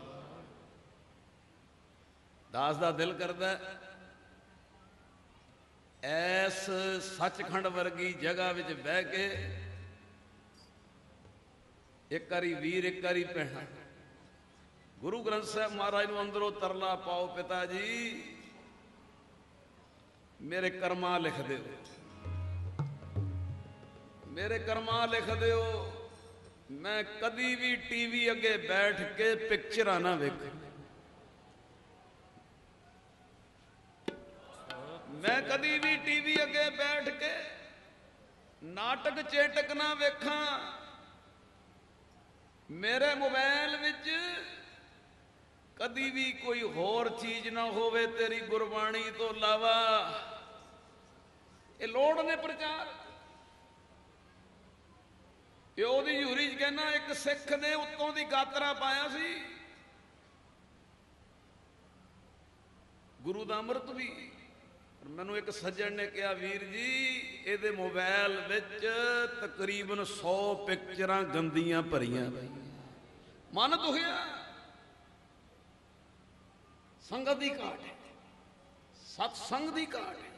दास दा दिल करदा ऐस सचखंड वर्गी जगह विच बह के एक बारी वीर एक बारी भैणा गुरु ग्रंथ साहब महाराज नूं अंदरों तरला पाओ, पिता जी मेरे कर्मा लिख दो, मेरे कर्मा लिख दो। मैं कदी भी टीवी अगे बैठ के पिक्चर ना वेख, मैं कदी भी टीवी अगे बैठ के नाटक चेटक ना वेखा। मेरे मोबाइल विच कदी भी कोई होर चीज ना होवे तेरी गुरबाणी तो इलावा। ये लोड़ ने प्रचार प्यो दी हजूरी च कहना, एक सिख ने उत्तों दी गातरा पाया सी, गुरु दा अमृत भी। मैनू एक सज्जन ने कहा, वीर जी ये मोबाइल विच तकरीबन सौ पिक्चरां गंदियां भरियां, मन दुखिया। संगत की घाट है, सत्संग की घाट है,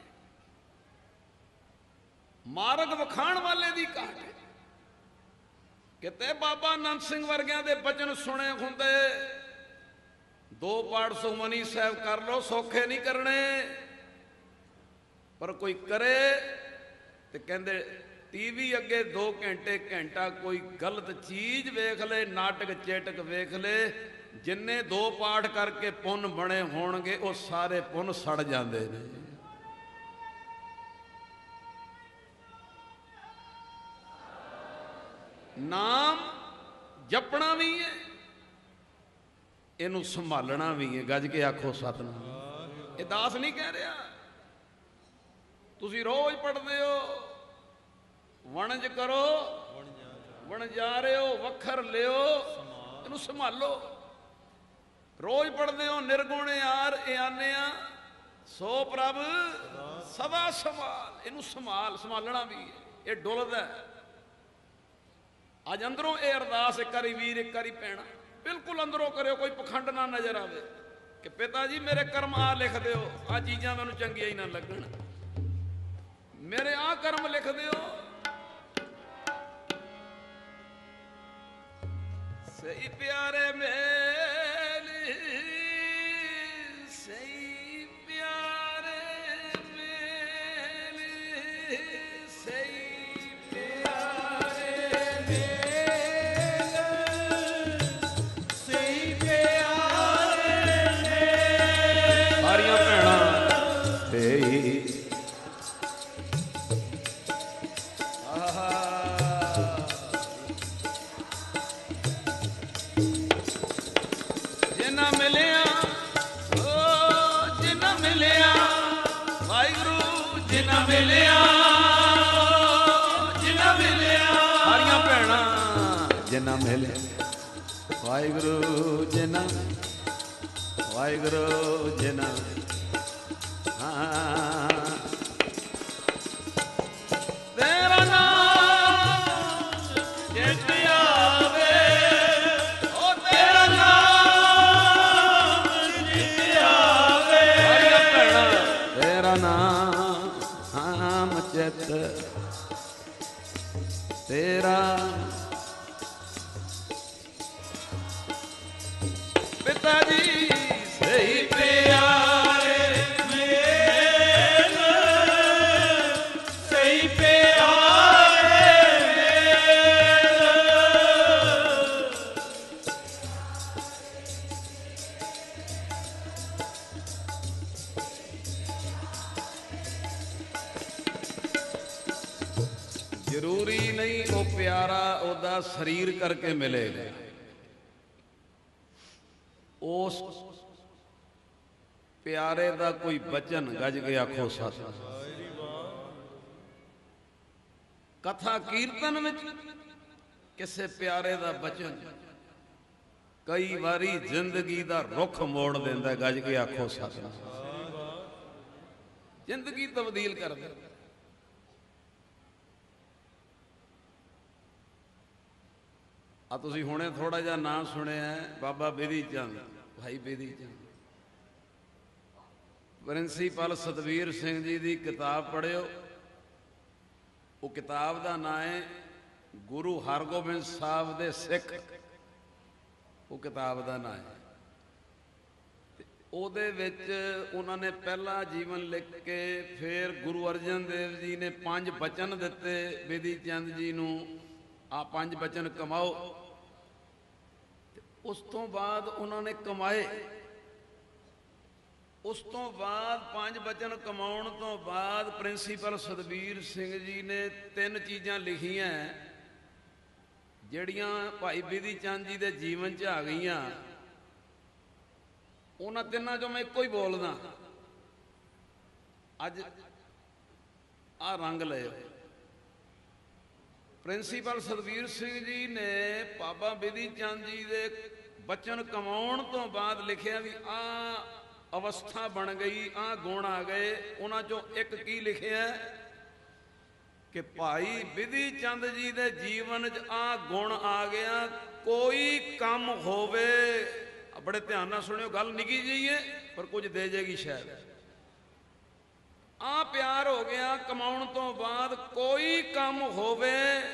मार्ग विखाण वाले की घाट है। किते बाबा नंद सिंह वर्गियां दे बचन सुने हुंदे, दो पाठ सुखमनी साहब कर लो, सौखे नहीं करने। पर कोई करे तो कहते टीवी अगे दो घंटे घंटा कोई गलत चीज वेख ले, नाटक चेटक वेख ले, जिन्ने दो पाठ करके पुन बने होणगे वो सारे पुन सड़ जाते हैं। नाम जपना भी है, इनू संभालना भी है। गज के आखो सतनाम। ये दास नहीं कह रहा, तुसी रोज पढ़ते हो, वणज करो वणजारे हो, वखर लियो, इनू संभालो। रोज पढ़ते हो निर्गुण यार ए आने सो प्रभ सदा संभाल, इनू संभाल संभालना भी है। ये डुलदा है। अज अंदरों ये अरदास एक बारी वीर एक बारी पैना बिल्कुल अंदरों करो, कोई पखंड ना नजर आवे कि पिता जी मेरे कर्म आ लिख दो, आ चीज़ां मैनूं चंगियां ही ना लगन, मेरे आ कर्म लिख दो। सही प्यारे मेली, सही प्यारे मेली, सही जिन्ना मिले वाहिगुरु, जिन्ना वाहिगुरु, जिन्ना हाँ तेरा नाम जित आवे, ओ तेरा नाम जित आवे, तेरा नाम चित तेरा पिताजी सही प्यारे मेरे, सही प्यारे मेरे। जरूरी नहीं वो प्यारा ओदा शरीर करके मिलेगा, उस प्यारे दा कोई बचन गज के आखो सत। कथा कीर्तन में किसे प्यारे दा बचन कई बारी जिंदगी दा रुख मोड़ देंदा, गज के आखो सत। जिंदगी तब्दील कर दे। आ तुसी हुणे थोड़ा जा नाम सुनिया बाबा बेदी चंद, भाई बेदी चंद, प्रिंसीपल सतवीर सिंह जी की किताब पढ़ियो। वो किताब का नाम है गुरु हरगोबिंद साहब दे सिख, वो किताब का नाम है। ਉਹਦੇ ਵਿੱਚ ਉਹਨਾਂ ਨੇ ਪਹਿਲਾ ਜੀਵਨ ਲਿਖ ਕੇ ਫਿਰ ਗੁਰੂ ਅਰਜਨ ਦੇਵ ਜੀ ਨੇ ਪੰਜ ਬਚਨ ਦਿੱਤੇ ਬੇਦੀ ਚੰਦ ਜੀ ਨੂੰ, ਆ ਪੰਜ ਬਚਨ ਕਮਾਓ। ਉਸ ਤੋਂ ਬਾਅਦ ਉਹਨਾਂ ਨੇ ਕਮਾਏ। ਉਸ ਤੋਂ ਬਾਅਦ ਪੰਜ ਬਚਨ ਕਮਾਉਣ ਤੋਂ ਬਾਅਦ ਪ੍ਰਿੰਸੀਪਲ ਸਤਬੀਰ ਸਿੰਘ ਜੀ ਨੇ ਤਿੰਨ ਚੀਜ਼ਾਂ ਲਿਖੀਆਂ ਜਿਹੜੀਆਂ ਭਾਈ ਬੇਦੀ ਚੰਦ ਜੀ ਦੇ ਜੀਵਨ 'ਚ ਆ ਗਈਆਂ। ਉਹਨਾਂ ਤਿੰਨਾਂ ਚੋਂ ਮੈਂ ਇੱਕੋ ਹੀ ਬੋਲਦਾ। ਅੱਜ ਆ ਰੰਗ ਲਏ। ਪ੍ਰਿੰਸੀਪਲ ਸਤਬੀਰ ਸਿੰਘ ਜੀ ਨੇ ਬਾਬਾ ਬੇਦੀ ਚੰਦ ਜੀ ਦੇ ਬਚਨ ਕਮਾਉਣ ਤੋਂ ਬਾਅਦ ਲਿਖਿਆ ਵੀ ਆ ਅਵਸਥਾ ਬਣ ਗਈ, ਆ ਗੁਣ ਆ ਗਏ। ਉਹਨਾਂ ਚੋਂ ਇੱਕ ਕੀ ਲਿਖਿਆ ਕਿ ਭਾਈ ਬੇਦੀ ਚੰਦ ਜੀ ਦੇ ਜੀਵਨ 'ਚ ਆ ਗੁਣ ਆ ਗਿਆ, ਕੋਈ ਕੰਮ ਹੋਵੇ, बड़े ध्यान ना सुनियो, गल निकी जी है पर कुछ दे जाएगी शायद। आ प्यार हो गया कमाउण तो बाद, कोई काम होवे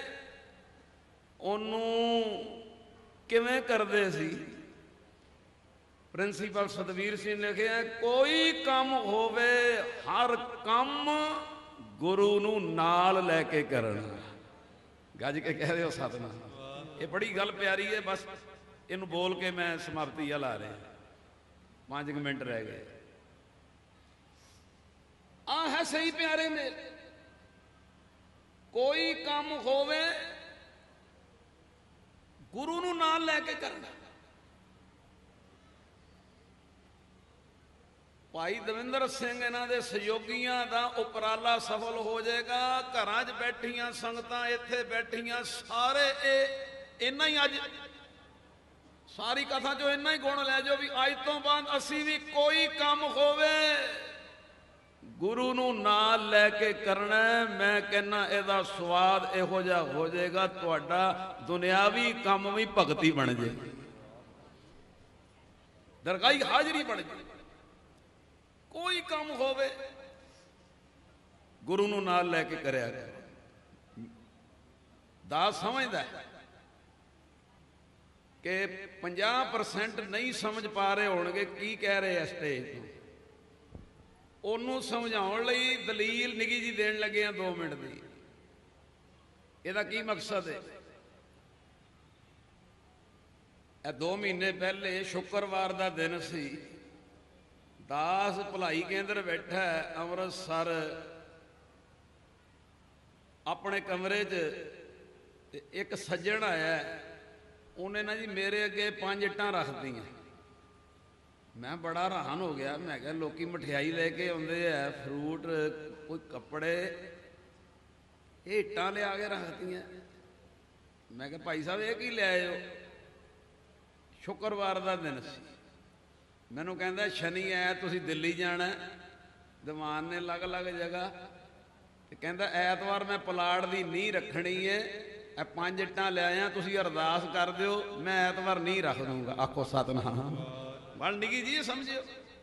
ओनू किवें करदे सी। प्रिंसीपल सतवीर सिंह ने लिखिया कोई काम होवे हर काम गुरु नू नाल लैके करना। गज के कह रहे हो सतनाम। ये बड़ी गल प्यारी है। बस इनू बोल के मैं समाप्ति ला रहा, पांच मिनट रह गए। आ है सही प्यारे मेरे, कोई काम होवे गुरु नू नाल लैके करना। भाई दविंदर सिंह इन्हां दे सहयोगियां दा उपराला सफल हो जाएगा। घरां च बैठियां संगतां, इत्थे बैठियां सारे ए इन्ना ही अज सारी कथा चो इन्ना ही गुण लै जाओ भी अज तो बाद असी भी कोई काम होवे गुरु नू नाल लैके करना। मैं कहना इहदा स्वाद इहो जिहा हो जाएगा, तुहाडा दुनियावी काम भी भगती बन जाए, दरगाही हाजरी बन जाए। कोई काम होवे गुरु नू नाल लैके करया करो। दास समझदा कि पचास परसेंट नहीं समझ पा रहे होणगे की कह रहे हैं स्टेज तो, ओनू समझाउण लई दलील निगी जी देण लगे हैं दो मिनट दी। इहदा की मकसद है? ए दो महीने पहले शुक्रवार का दिन सी, दास भलाई केंद्र बैठा है अमृतसर अपने कमरे च। एक सज्जन आया, उन्हें ना जी मेरे अगे पांच इट्टां रख दी। मैं बड़ा हैरान हो गया। मैं क्या लोग मठियाई लेके आते हैं, फ्रूट, कोई कपड़े, ये इट्टां लिया के रख दी। मैं क्या भाई साहब ये की ले आए हो? शुक्रवार का दिन सी। मैनू कहता शनि है तुसी दिल्ली जाना, दीवान ने अलग अलग जगह, कहता ऐतवार मैं पलाट की नींह रखनी है, ए पांच इट्टां ले आया, तुसी अरदास कर दिओ, मैं ऐतवार नींह रख दूंगा। आखो सतनाम। बल निगी जी समझियो।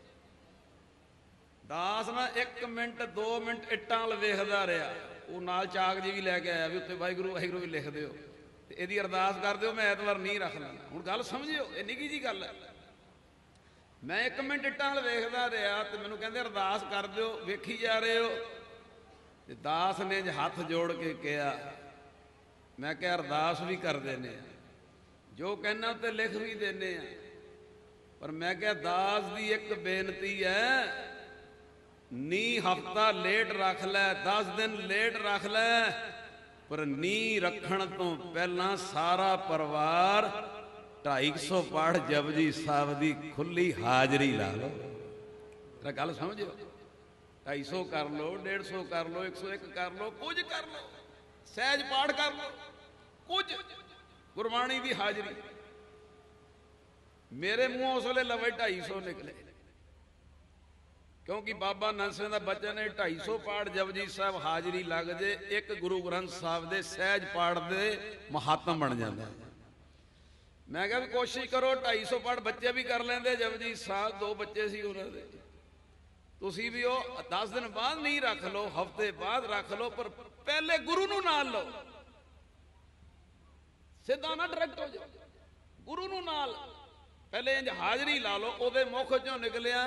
दास ना एक मिनट दो मिनट इट्टां अल वेखदा रहा, वो नाल चाक जी भी लैके आया भी उत्ते वाहिगुरू वाहिगुरू भी लिख दिओ, इहदी अरदास कर दिओ, मैं ऐतवार नींह रख लैना। हुण गल समझियो, ये निगी जी गल है। मैं एक मिनट इट्टां अल वेखदा रहा तो मैनू कहंदे अरदास कर दिओ, वेखी जा रहे हो। ते दास ने हाथ जोड़ के कहा, मैं क्या अरदास भी कर देने, जो कहना तो लिख भी देने, पर मैं क्या दास की एक बेनती है, नी हफ्ता लेट रख लै, दस दिन लेट रख लै, पर नी रखण तो पहला सारा परिवार ढाई सौ पाठ जपजी साहब की खुली हाजरी ला लो। तेरा गल समझो, ढाई सौ कर लो, डेढ़ सौ कर लो, एक सौ एक कर लो, कुछ कर लो, सहज पाठ कर लो, कुछ गुरबाणी की हाजरी। मेरे मुंह उस वे लवे ढाई सौ निकले, क्योंकि बाबा नानक सिंह का बचन है, ढाई सौ पाठ जपजी साहब हाजरी लग जे, एक गुरु ग्रंथ साहब के सहज पाठ के महात्म बन जाता है। मैं क्या भी कोशिश करो, ढाई सौ पाठ बच्चे भी कर लेंगे जपजी साहब, दो बच्चे सी उन्होंने, तुसी भी हो दस दिन बाद नहीं रख लो, हफ्ते बाद रख लो, पर पहले गुरु नू नाल लो, सीधा ना डायरेक्ट हो जाओ, गुरु नू नाल पहले इंज हाजरी ला लो। ओदे मुख चों निकलिया,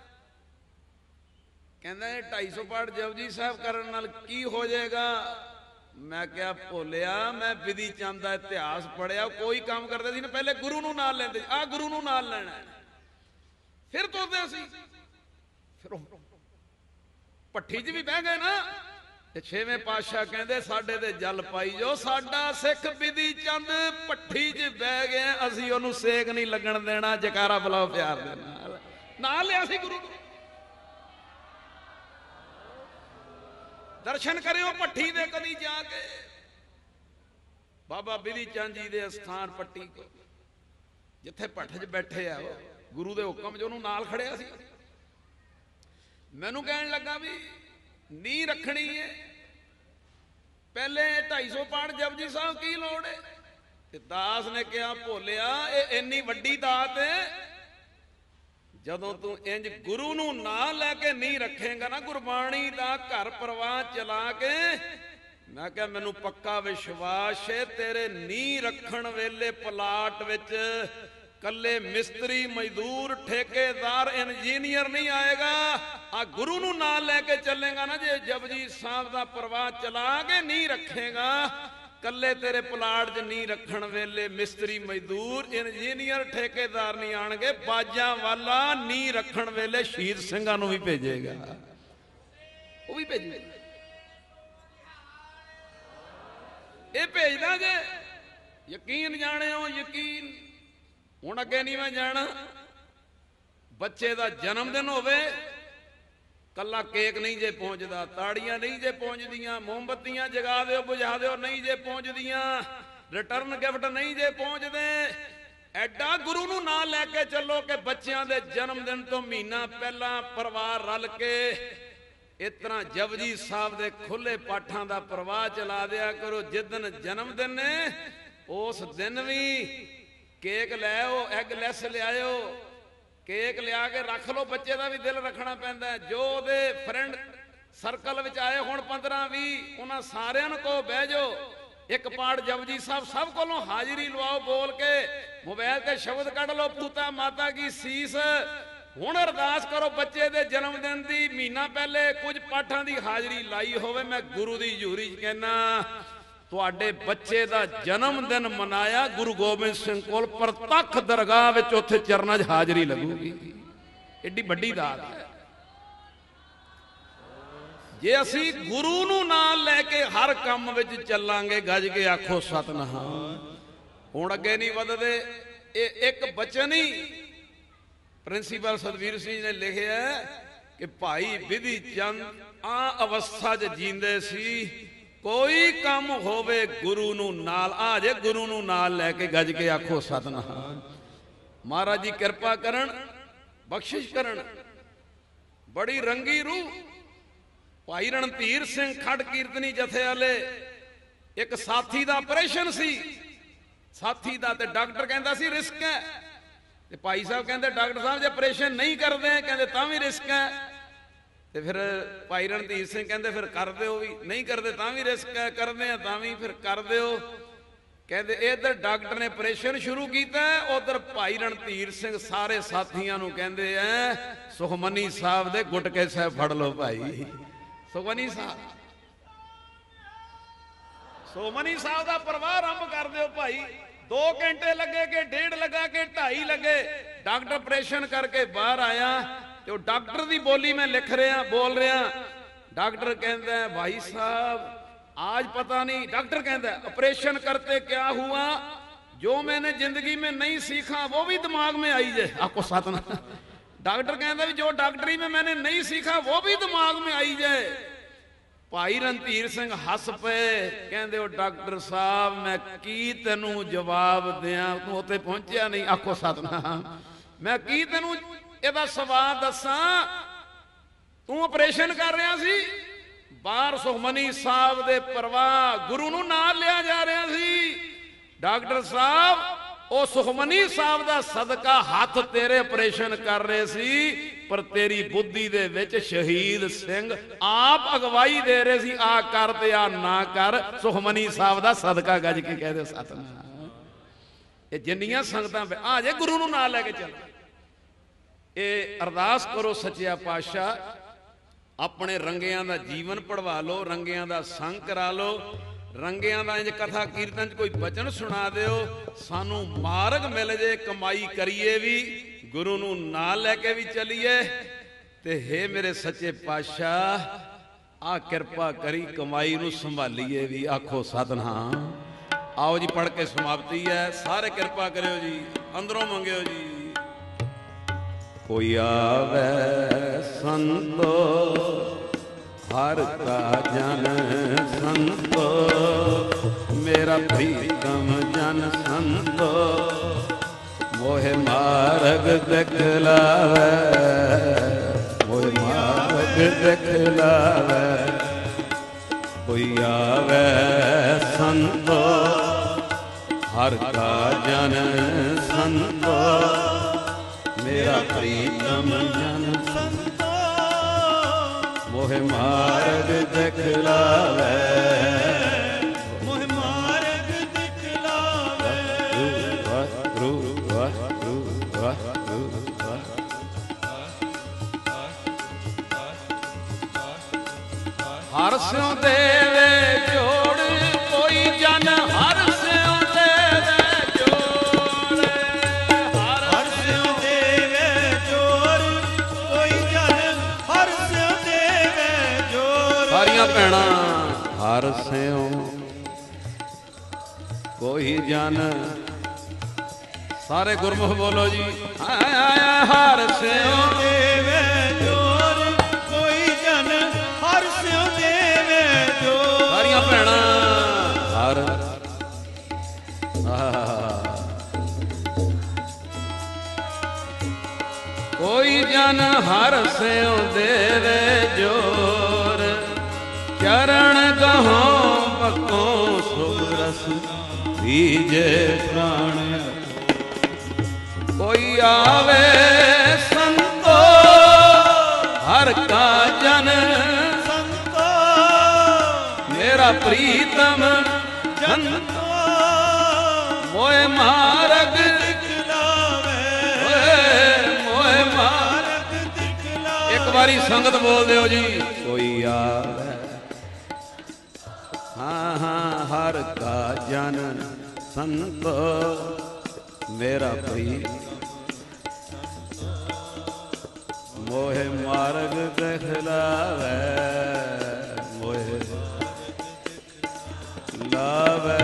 कहंदा ढाई सौ पाठ जपजी साहब करन नाल की हो जाएगा? मैं क्या भोलिया, मैं विधि चंद का इतिहास पढ़िया, कोई काम करते सी ना पहले गुरु नू नाल लेंदे, आ गुरु नू नाल लेना, फिर तुरदे सी। फिर भट्ठी च भी बह गए ना, छेवें पातशाह कहंदे साडे ते जल पाई जो, साडा सिख विधि चंद भट्ठी च बह गए, असीं ओनू सेक नहीं लगन देना, जकारा बुलाओ प्यार दे नाल, नाल लिया सी गुरु। दर्शन करियो भट्ठी दे कदी जाके, बाबा बिधि चंद जी दे स्थान पट्टी को, जिथे भट्ठ च बैठे आ, गुरु दे हुक्म च ओनू नाल खड़िया सी। मैनू कहन लगा भी नी रखनी है, पहले ढाई सौ पाठ जपजी साहब की लोड़ है? दास ने कहा भोलिया, ये इन्नी वड्डी दात है, जदों तू इंज गुरु नू ना लैके नहीं रखेगा ना गुरबाणी दा घर परवाह चला के, मैं क्या मैनू पक्का विश्वास है तेरे नी रखण वेले पलाट विच कल्ले मिस्त्री मजदूर ठेकेदार इंजीनियर नहीं आएगा। आ गुरु नू नाल लेके चलेगा ना, जे जपजी साहब दा प्रवाह चला के नहीं रखेगा, कल्ले तेरे प्लाट च नहीं रखण वेले मिस्त्री मजदूर इंजीनियर ठेकेदार नहीं आणगे, बाजा वाला नहीं रखण वेले शहीद सिंघां नू भी भेजेगा, वो भी भेजेगा। ये भेजदा जे यकीन जाने हो, यकीन हुण अगे नहीं मैं जाना। बच्चे का जन्मदिन होवे, कला केक नहीं जे पहुंचता, ताड़ियां नहीं जे पहुंचदियां, मोमबत्तियां जगा दो बुझा दो नहीं जे पहुंचदियां, रिटर्न गिफ्ट नहीं जे पहुंचते। एडा गुरु नू ना लैके चलो कि बच्चों के जन्मदिन तो महीना पहला परिवार रल के इस तरह जपजी साहब के खुले पाठां का प्रवाह चला दिया करो। जिदन जन्मदिन है उस दिन भी केक लाओ, एग लैस लियाओ, केक लिया के रख लो, बच्चे का भी दिल रखना पैंदा है। जो दे फ्रेंड सर्कल विच आए हुण पंद्रह भी, उन्हां सारियां नूं कहो बह जाओ, एक पाठ जपजी साहब सब कोलों हाजिरी लवाओ, बोल के मोबाइल ते शब्द कढ़ लो, पूता माता की सीस। हुण अरदास करो बच्चे दे जन्मदिन दी महीना पहले कुछ पाठां दी हाजिरी लाई होवे। मैं गुरु दी हजूरी च कहना, तुहाडे बच्चे दा जन्मदिन मनाया गुरु गोबिंद सिंह कोल प्रतख दरगाह विच, उत्थे चरनां च हाजिरी लगूगी। एडी वड्डी दात है। जे असी गुरु नूं नाल लैके हर काम विच चलांगे, गज के आखो सतनाम। हुण अगे नहीं वधदे। एक बचन ही प्रिंसीपल सतवीर सिंह ने लिखिया कि भाई विधि चंद आ अवस्था च जींदे सी, कोई काम होवे गुरु नू नाल, आ जे गुरु नू नाल लैके गज के आखो सतनाम। महाराज जी कृपा करन, बख्शिश करन। बड़ी रंगी रूह भाई रणधीर सिंह खड़ कीर्तनी जथे वाले, एक साथी दा ऑपरेशन सी, साथी दा ते डॉक्टर कहंदा सी रिस्क है, ते भाई साहब कहंदे डॉक्टर साहब जे ऑपरेशन नहीं करदे कहंदे तां भी रिस्क है। ते फिर भाई रणधीर सिंह कहंदे फिर कर दिओ, भी नहीं करदे तां भी रिस्क है, करदे आ तां भी फिर कर दिओ। कहंदे इधर डॉक्टर ने ऑपरेशन शुरू कीता, उधर भाई रणधीर सिंह सारे साथियां नूं कहंदे ऐ सुखमनी साहब दे गुटके साहब फड़ लो भाई। सुखमनी साहब सुखमनी साहब का परवाह आरंभ कर दिओ भाई। दो घंटे लगे के डेढ़ लगा के ढाई लगे, डॉक्टर ऑपरेशन करके बाहर आया, तो डॉक्टर की बोली मैं लिख रहा बोल रहा। डॉक्टर कहता है भाई साहब आज पता नहीं, डॉक्टर कहता है ऑपरेशन करते क्या हुआ, जो मैंने जिंदगी में नहीं सीखा वो भी दिमाग में आई जाए, आपको साथ ना। डॉक्टर कहता भी जो डॉक्टरी में मैंने नहीं सीखा वो भी दिमाग में आई जाए। भाई रणधीर सिंह हस पे, कहते हो डॉक्टर साहब मैं की तेनू जवाब दिया, तू उत्ते पहुंचिया नहीं, आखो सतनाम। मैं की तेनू ਇਹਦਾ ਸਵਾਲ ਦੱਸਾਂ, ਤੂੰ ਆਪਰੇਸ਼ਨ ਕਰ ਰਿਹਾ ਸੀ, ਬਾਹਰ ਸੁਖਮਨੀ ਸਾਹਿਬ ਦੇ ਪ੍ਰਵਾਹ ਗੁਰੂ ਨੂੰ ਨਾਲ ਲਿਆ ਜਾ ਰਿਹਾ ਸੀ। ਡਾਕਟਰ ਸਾਹਿਬ ਉਹ ਸੁਖਮਨੀ ਸਾਹਿਬ ਦਾ ਸਦਕਾ ਹੱਥ ਤੇਰੇ ਆਪਰੇਸ਼ਨ ਕਰ ਰਹੇ ਸੀ, ਪਰ ਤੇਰੀ ਬੁੱਧੀ ਦੇ ਵਿੱਚ ਸ਼ਹੀਦ ਸਿੰਘ ਆਪ ਅਗਵਾਈ ਦੇ ਰਹੇ ਸੀ, ਆ ਕਰ ਤੇ ਆ ਨਾ ਕਰ, ਸੁਖਮਨੀ ਸਾਹਿਬ ਦਾ ਸਦਕਾ ਗੱਜ ਕੇ ਕਹਿ ਦਿਓ ਸਤਨਾਮ। ਇਹ ਜਿੰਨੀਆਂ ਸੰਗਤਾਂ ਆ ਜੇ ਗੁਰੂ ਨੂੰ ਨਾਲ ਲੈ ਕੇ ਚੱਲ। ਇਹ ਅਰਦਾਸ ਕਰੋ ਸੱਚਿਆ ਪਾਤਸ਼ਾਹ ਆਪਣੇ ਰੰਗਿਆਂ ਦਾ ਜੀਵਨ ਪੜਵਾ ਲਓ, ਰੰਗਿਆਂ ਦਾ ਸੰਗ ਕਰਾ ਲਓ, ਰੰਗਿਆਂ ਦਾ ਇੰਜ ਕਥਾ ਕੀਰਤਨ 'ਚ ਕੋਈ ਬਚਨ ਸੁਣਾ ਦਿਓ, ਸਾਨੂੰ ਮਾਰਗ ਮਿਲ ਜੇ, ਕਮਾਈ ਕਰੀਏ ਵੀ, ਗੁਰੂ ਨੂੰ ਨਾਲ ਲੈ ਕੇ ਵੀ ਚੱਲੀਏ। ਤੇ ਹੇ ਮੇਰੇ ਸੱਚੇ ਪਾਤਸ਼ਾਹ ਆ ਕਿਰਪਾ ਕਰੀ ਕਮਾਈ ਨੂੰ ਸੰਭਾਲੀਏ ਵੀ, ਆਖੋ ਸਤਨਾਮ। आओ जी पढ़ के समाप्ति है, सारे कृपा करो जी, अंदरों मंगियो जी। कोई आवे संतो हर का जन संतो, मेरा प्रीतम जन संतो, मोहे मार्ग दिखलावे, मोहे मार्ग दिखलावे। कोई आवे संतो हर का जन संतो, मेरा प्रीतम जन संतो, मोहे मार्ग दिखलावे, मोहे मार्ग दिखलावे। वाह वाह वाह। ਹਰ ਸਿਉ ਦੇਵੇ ਜੋੜ ਕੋਈ ਜਨ ਹਰ ਸਿਉ ਦੇਵੇ ਜੋੜ ਹਰ ਸਿਉ ਦੇਵੇ ਜੋੜ ਕੋਈ ਜਨ ਹਰ ਸਿਉ ਦੇਵੇ ਜੋੜ। ਸਾਰੀਆਂ ਭੈਣਾਂ ਹਰ ਸਿਉ ਕੋਈ ਜਨ ਸਾਰੇ ਗੁਰਮੁਖ ਬੋਲੋ ਜੀ ਹਰ ਸਿਉ ਦੇਵੇ ਜੋਰ ਕੋਈ ਜਨ ਹਰ ਸਿਉ ਦੇਵੇ ਜੋਰ। ਸਾਰੀਆਂ ਭੈਣਾਂ ਹਰ ਕੋਈ ਜਨ ਹਰ ਸਿਉ ਦੇਵੇ ਜੋਰ ਚਰਨ ਗਹੋ ਬਕੋ ਸੁਖ ਰਸ ਬੀਜੇ ਪ੍ਰਾਣ ਕੋਈ ਆਵੇ ਸੰਤੋ ਹਰ ਕਾ ਜਨ ਸੰਤੋ ਮੇਰਾ ਪ੍ਰੀਤਮ ਜਨਤੋ ਮੋਏ ਮਾਰਗ ਦਿਖਲਾਵੇ ਮੋਏ ਮਾਰਗ ਮਾਰਗ ਦਿਖਲਾਵੇ। ਇੱਕ ਵਾਰੀ ਸੰਗਤ ਬੋਲਦੇ ਹੋ ਜੀ ਕੋਈ ਆਵੇ ਹਾਂ ਹਾਂ ਹਰ ਕਾ ਜਨ ਸੰਤੋ ਮੇਰਾ ਪ੍ਰੀਤ ਮੋਹਿ ਮਾਰਗ ਦਿਖਲਾਵੇ ਮੋਹਿ ਲਾਵੇ।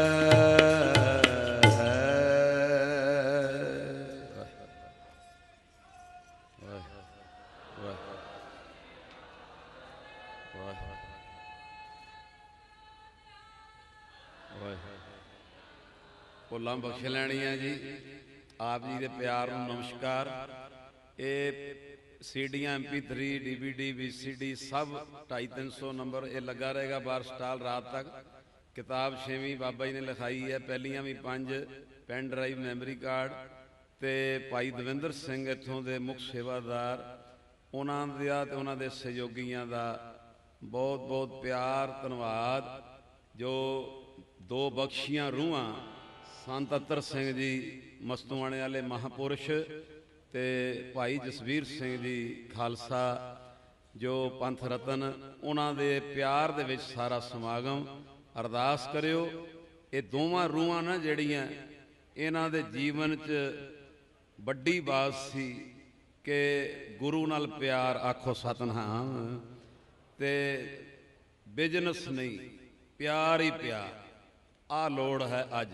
ਭੁੱਲਾਂ ਬਖਸ਼ ਲੈਣੀਆਂ ਜੀ। ਆਪ ਜੀ ਦੇ ਪਿਆਰ ਨੂੰ ਨਮਸਕਾਰ। ਇਹ ਸੀਡੀਆਂ M P three D V D V C D ਸਭ ਢਾਈ ਤਿੰਨ ਸੌ ਨੰਬਰ ਇਹ ਲੱਗਾ ਰਹੇਗਾ ਬਾਰ ਸਟਾਲ ਰਾਤ ਤੱਕ। ਕਿਤਾਬ ਛੇਵੀਂ ਬਾਬਾ ਜੀ ਨੇ ਲਿਖਾਈ ਹੈ, ਪਹਿਲੀਆਂ ਵੀ ਪੰਜ ਪੈਨ ਡਰਾਈਵ ਮੈਮਰੀ ਕਾਰਡ। ਤੇ ਭਾਈ ਦਵਿੰਦਰ ਸਿੰਘ ਇੱਥੋਂ ਦੇ ਮੁੱਖ ਸੇਵਾਦਾਰ, ਉਹਨਾਂ ਦਾ ਤੇ ਉਹਨਾਂ ਦੇ ਸਹਿਯੋਗੀਆਂ ਦਾ ਬਹੁਤ ਬਹੁਤ ਪਿਆਰ ਧੰਨਵਾਦ। ਜੋ ਦੋ ਬਖਸ਼ੀਆਂ ਰੂਹਾਂ ਸੰਤ ਅਤਰ ਸਿੰਘ ਜੀ ਮਸਤੂਆਣੇ ਵਾਲੇ ਮਹਾਂਪੁਰਸ਼ ਤੇ ਭਾਈ ਜਸਵੀਰ ਸਿੰਘ ਜੀ ਖਾਲਸਾ ਜੋ ਪੰਥ ਰਤਨ, ਉਹਨਾਂ ਦੇ ਪਿਆਰ ਦੇ ਵਿੱਚ ਸਾਰਾ ਸਮਾਗਮ। ਅਰਦਾਸ ਕਰਿਓ ਇਹ ਦੋਵਾਂ ਰੂਹਾਂ ਨਾ ਜਿਹੜੀਆਂ ਇਹਨਾਂ ਦੇ ਜੀਵਨ 'ਚ ਵੱਡੀ ਬਾਤ ਸੀ ਕਿ ਗੁਰੂ ਨਾਲ ਪਿਆਰ, ਆਖੋ ਸਤਿਨਾਮ। ਤੇ ਬਿਜ਼ਨਸ ਨਹੀਂ, ਪਿਆਰ ਹੀ ਪਿਆਰ। ਆਹ ਲੋੜ ਹੈ ਅੱਜ।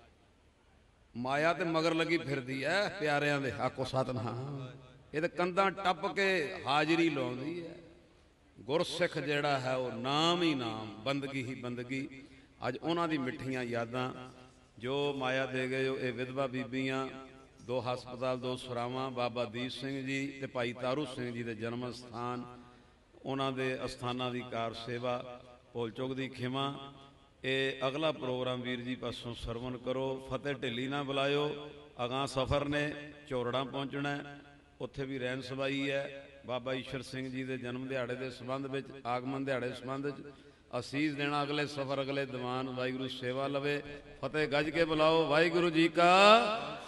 ਮਾਇਆ ਤੇ ਮਗਰ ਲੱਗੀ ਫਿਰਦੀ ਐ ਪਿਆਰਿਆਂ ਦੇ, ਆਖੋ ਸਤਿਨਾਮ। ਇਹ ਤੇ ਕੰਧਾਂ ਟੱਪ ਕੇ ਹਾਜ਼ਰੀ ਲਾਉਂਦੀ ਹੈ। ਗੁਰਸਿੱਖ ਜਿਹੜਾ ਹੈ ਉਹ ਨਾਮ ਹੀ ਨਾਮ, ਬੰਦਗੀ ਹੀ ਬੰਦਗੀ। ਅੱਜ ਉਹਨਾਂ ਦੀ ਮਿੱਠੀਆਂ ਯਾਦਾਂ ਜੋ ਮਾਇਆ ਦੇ ਗਏ। ਇਹ ਵਿਧਵਾ ਬੀਬੀਆਂ, ਦੋ ਹਸਪਤਾਲ, ਦੋ ਸਰਾਵਾਂ, ਬਾਬਾ ਦੀਪ ਸਿੰਘ ਜੀ ਤੇ ਭਾਈ ਤਾਰੂ ਸਿੰਘ ਜੀ ਦੇ ਜਨਮ ਸਥਾਨ, ਉਹਨਾਂ ਦੇ ਅਸਥਾਨਾਂ ਦੀ ਕਾਰ ਸੇਵਾ, ਭੁੱਲ ਚੁੱਕ ਦੀ ਖਿਮਾ। ਇਹ ਅਗਲਾ ਪ੍ਰੋਗਰਾਮ ਵੀਰ ਜੀ ਪਾਸੋਂ ਸਰਵਣ ਕਰੋ। ਫਤਿਹ ਢਿੱਲੀ ਨਾ ਬੁਲਾਇਓ, ਅਗਾਂ ਸਫ਼ਰ ਨੇ, ਝੋਰੜਾਂ ਪਹੁੰਚਣਾ, ਉੱਥੇ ਵੀ ਰਹਿਣ ਸਵਾਈ ਹੈ। ਬਾਬਾ ਈਸ਼ਰ ਸਿੰਘ ਜੀ ਦੇ ਜਨਮ ਦਿਹਾੜੇ ਦੇ ਸੰਬੰਧ ਵਿੱਚ, ਆਗਮਨ ਦਿਹਾੜੇ ਦੇ ਸੰਬੰਧ ਵਿੱਚ ਅਸੀਸ ਦੇਣਾ। ਅਗਲੇ ਸਫ਼ਰ, ਅਗਲੇ ਦੀਵਾਨ। ਵਾਹਿਗੁਰੂ ਸੇਵਾ ਲਵੇ। ਫਤਿਹ ਗੱਜ ਕੇ ਬੁਲਾਓ। ਵਾਹਿਗੁਰੂ ਜੀ ਕਾ